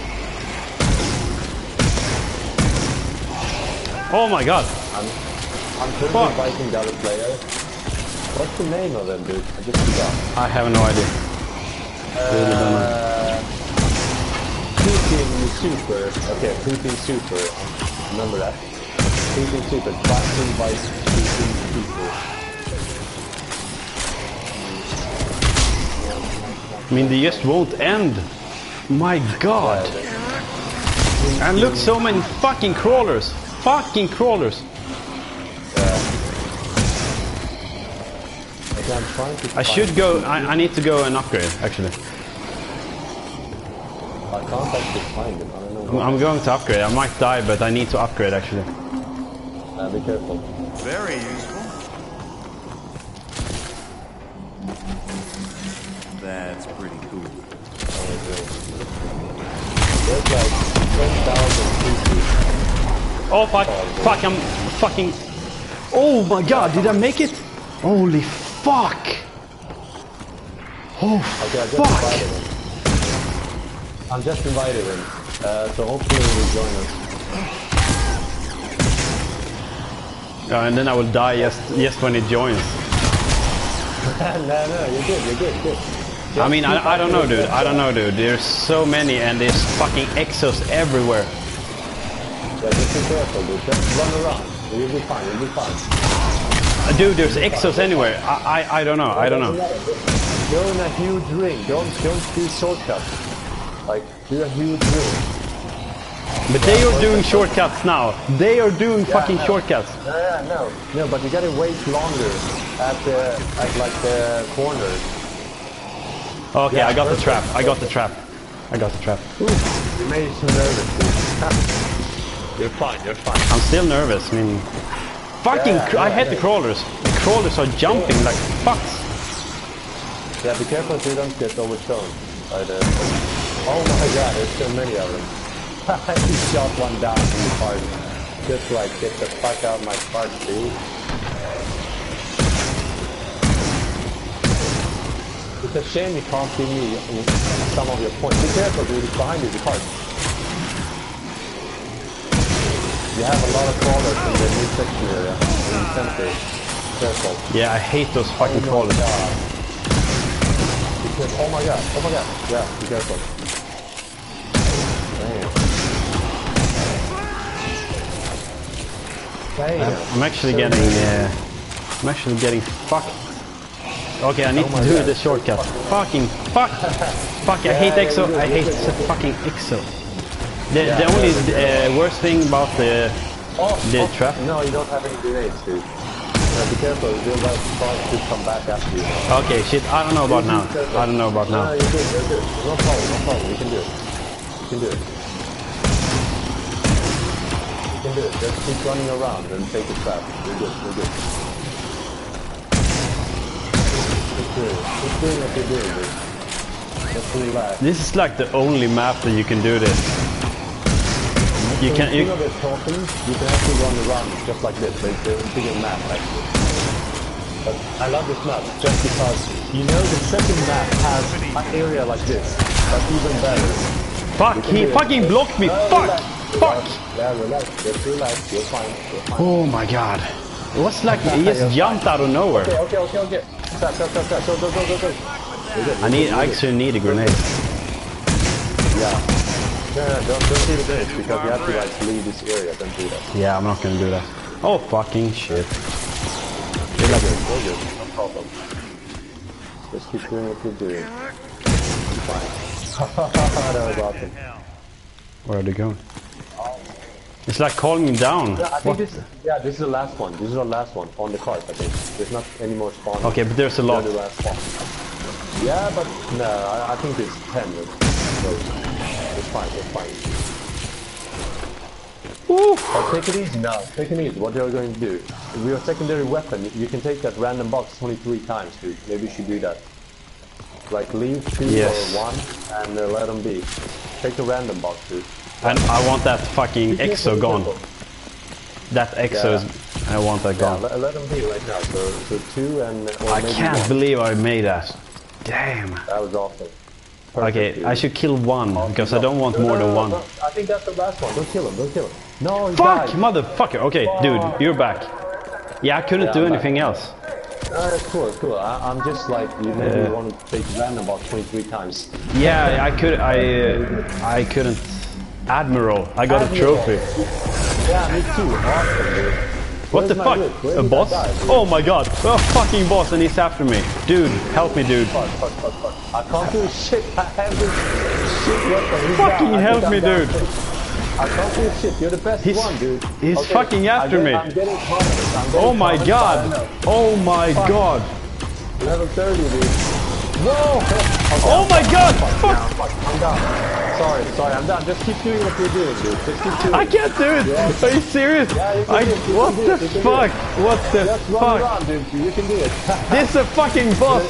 Oh my god! I'm, I'm currently Fuck. inviting the other player. What's the name of them, dude? I just forgot. I have no idea. Really don't know. Uh, Putin Super. Okay, Putin Super. Remember that. Putin Super. Try to invite Putin Super. I mean, they just won't end. My god! And look, so many fucking crawlers! Fucking crawlers! Okay, I'm trying to I should go. I, I need to go and upgrade. Actually, I can't actually find him. I don't know I'm, why. I'm going to upgrade. I might die, but I need to upgrade. Actually, Uh, be careful. Very useful. That's pretty cool. There's like ten thousand pieces. oh fuck! Fuck! I'm fucking. Oh my god! Did I make it? Holy fuck! Oh Okay, I just fuck! invited him. I'm just invited him. Uh, so hopefully he will join us. Uh, and then I will die just just when it joins. no, no, you're good, you're good, good. I mean, I, I don't know, dude. I don't know, dude. There's so many, and there's fucking exos everywhere. Yeah, just be careful, dude. Just run around. You'll be fine, you'll be fine. Uh, Dude, there's exos anywhere. I, I, I don't know. I don't know. Go in a huge ring. Don't, don't do shortcuts. Like, do a huge ring. But they are doing shortcuts now. They are doing fucking no. shortcuts. No, yeah, no. No, but you gotta wait longer at the, at like the corners. Okay, Yeah, I got the perfect. trap. I got the trap. I got the trap. You made me so nervous, dude. You're fine, you're fine. I'm still nervous. I mean, fucking. Yeah, cr I yeah, hate yeah. the crawlers. The crawlers are jumping like fucks. Yeah, be careful so you don't get overthrown by the... Oh my god, there's so many of them. He shot one down from the cart. Just like, get the fuck out of my cart, dude. It's a shame you can't give me some of your points. Be careful, dude, it's behind you, the cart. You have a lot of crawlers in the new section area, in the center. Careful. Yeah, I hate those fucking Oh my crawlers. god. Because, oh my god, oh my god. Yeah, be careful. Damn. Damn. I'm actually So getting. good. Uh, I'm actually getting fucked. Okay, I need Oh to my do God. the shortcut. Fucking fuck. Fuck! I hate yeah, exo. you do, I you hate do. fucking exo. The, Yeah, the only yeah, uh, worst thing about the Oh, the oh, trap. No, you don't have any grenades, dude. Yeah, be careful, they'll like start to come back after you. Okay, shit. I don't know about now. I don't know about No, no, now. you're good, you're good. No problem, no problem, you can do it. You can do it. can do. Just keep running around and take it fast. You're good, you're good. Keep doing it. Keep doing what you're doing, dude. Just relax. This is like the only map that you can do this. You So can. instead You, of it talking, you can actually run around just like this. It's a bigger map, actually. But I love this map just because, you know, the second map has an area like this. That's even better. fuck! You can He do it. fucking blocked me. No, Fuck! relax, Fuck! relax. Yeah, relax. Just relax. You're fine. You're fine. Oh my god! It was like he just jumped out of nowhere. Okay, okay, okay, okay. Stop, stop, stop, stop. Go, go, go, go, go. You're good, I you're need. good, I you're actually need a grenade. good. Yeah. No, no, don't, don't do this because you have to like leave this area. Don't do that. Yeah, I'm not gonna do that. Oh fucking shit! You're good, you're good. No problem. Just keep doing what you're doing. You're fine. That was awesome. Where are they going? It's like calling me down. Yeah, I think What? this. Yeah, this is the last one. This is our last one on the cart. I think there's not any more spawn. Okay, but there's a lot. The last one. Yeah, but no, I, I think it's ten. So it's fine. It's fine. Woo. But take it easy now. Take it easy. What you're going to do? With your secondary weapon, you can take that random box twenty-three times, dude. Maybe you should do that. Like leave two Yes. or one and uh, let them be. Take the random box, dude. And I want that fucking Be exo careful, be gone. careful. That exo Yeah. is. I want that Yeah, gone. let, let them be right now. So, so two and. Or I maybe can't one. believe I made that. Damn. That was awesome. Perfect, Okay, dude. I should kill one because I don't want No, more no, than no, one. no. I think that's the last one. Don't kill him. Don't kill him. No, he Fuck, died. motherfucker. Okay, dude, you're back. Yeah, I couldn't Yeah, do I'm anything back. else. No, it's cool. It's cool. I, I'm just like you. Maybe Uh, you want to take random box twenty-three times. Yeah, I could. I. Uh, I couldn't. Admiral, I got a Admiral. trophy. Yeah, me too. Awesome, dude. What Where's the my fuck? whip? Where A did boss? that guy, dude? Oh my god! A fucking boss, and he's after me. Dude, help me, dude. Fuck, fuck, fuck, fuck. I can't do shit. I have this shit weapon. He's Fucking down. I help think me, I'm down. dude. I can't do shit. You're the best He's- one, dude. he's Okay, fucking after I get, me. I'm getting comments. I'm getting Oh my comments, god! I know. Oh my Fuck. god! Level thirty, dude. Whoa! Okay, Oh my god! Fuck, Fuck! now, fuck, I'm done. Sorry, sorry, I'm done. Just keep doing what you're doing, dude. Just keep doing I it. can't do it! Yeah. Are you serious? Yeah, you can I, do it, you what can do the it, you can do fuck? it. What the Just run fuck? around, dude. You can do it. This is a fucking boss!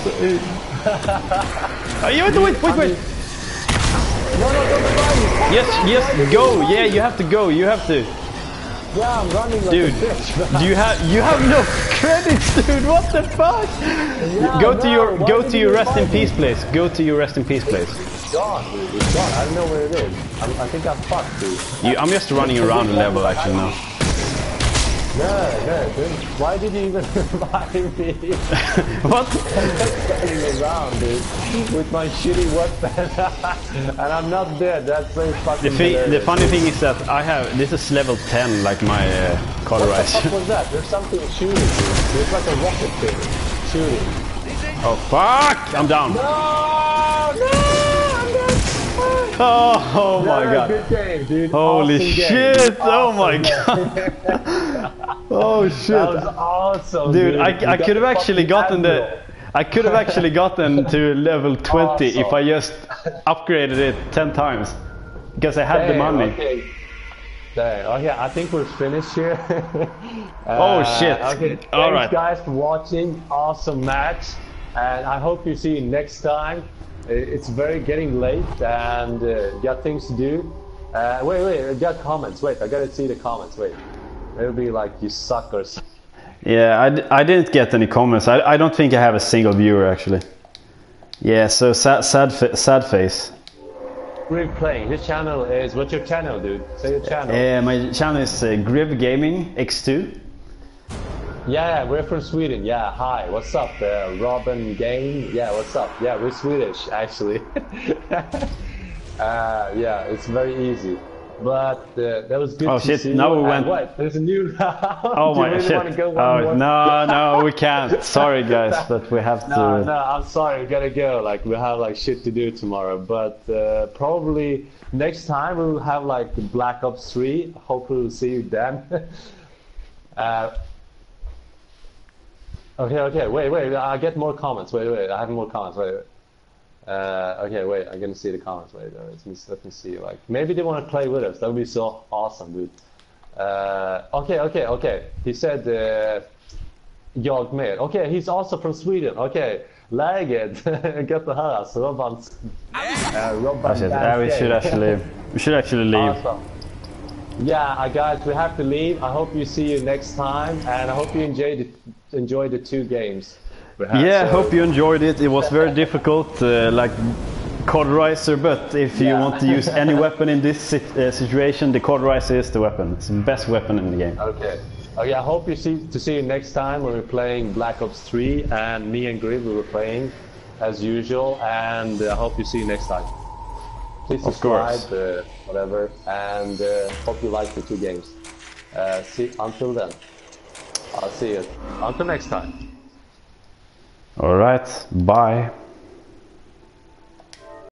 Uh, you have to wait, wait, wait! No, no, don't run. Yes, yes, go! Yeah, you have to go, you have to. Yeah, I'm running like Dude, a bitch. do you have you have no credits, dude? What the fuck? go to no, your why go did to you your rest in invite me? peace place. Go to your rest in peace place. It's gone, dude. It's gone. I don't know where it is. I'm, I think I'm fucked, dude. You, I'm just running around the level actually now. No, no, dude. Why did you even invite me? What? I'm just running around, dude, with my shitty weapon. And I'm not dead. That's very fucking The, thi- the hilarious, funny dude. thing is that I have this is level ten, like my uh, What the cauterize. fuck was that? There's something shooting, dude. There's like a rocket thing shooting. Oh fuck! I'm down. No, no, I'm dead. Oh, oh my No, god! Good game, dude. Holy Awesome game, shit! dude. Oh my Awesome god! Oh shit! That was awesome, Dude, dude. I, You I got could have the actually fucking gotten Admiral. the I could have actually gotten to level twenty if I Awesome. just upgraded it ten times because I had the Dang, money. Okay. Dang, okay, I think we're finished here. Oh, shit. Okay, thanks All right. guys for watching. Awesome match. And I hope you see you next time. I- It's very getting late and uh, got things to do. Uh, wait, wait, I got comments. Wait, I gotta see the comments. Wait. It'll be like, you suck or something. Yeah, I, d- I didn't get any comments. I, I don't think I have a single viewer actually. Yeah, so sad sad, fa- sad face. We're playing. His channel is, what's your channel, dude? Say your channel. Uh, my channel is uh, Griv Gaming X two. Yeah, we're from Sweden. Yeah, hi. What's up, uh, Robin Game? Yeah, what's up? Yeah, we're Swedish, actually. uh, yeah, it's very easy. But uh, that was good Oh, to shit, see. now we And went- what? There's a new round. Oh Do you my really shit! wanna go one Oh more? no, no, we can't. Sorry guys, but we have to. No, no, I'm sorry, we gotta go. Like, we have like shit to do tomorrow. But uh, probably next time we'll have like the Black Ops three. Hopefully we'll see you then. uh, okay, okay, wait, wait, I get more comments. Wait, wait, I have more comments. Wait, wait. Uh, okay, wait, I'm gonna see the comments. Wait, uh, let me let me see. Like, maybe they want to play with us. That would be so awesome, dude. Uh, okay, okay, okay. He said uh, jag med. Okay, he's also from Sweden. Okay, läget. Gött att höra. Så Robban, uh, Robban That's it. Yeah, we should actually, we should actually leave. Awesome. Yeah, uh, guys, we have to leave. I hope you see you next time, and I hope you enjoyed it, enjoy the two games. we had. Yeah, So- hope you enjoyed it. It was very difficult, uh, like Coderizer, but if you Yeah. want to use any weapon in this sit- uh, situation, the Coderizer is the weapon. It's the best weapon in the game. Okay. Okay, I hope you see to see you next time when we're playing Black Ops three, and me and Griv we were playing as usual, and I hope you see you next time. Please Of subscribe, course. uh, whatever, and uh, hope you like the two games. Uh, see, until then, I'll see you. Until next time. All right, bye.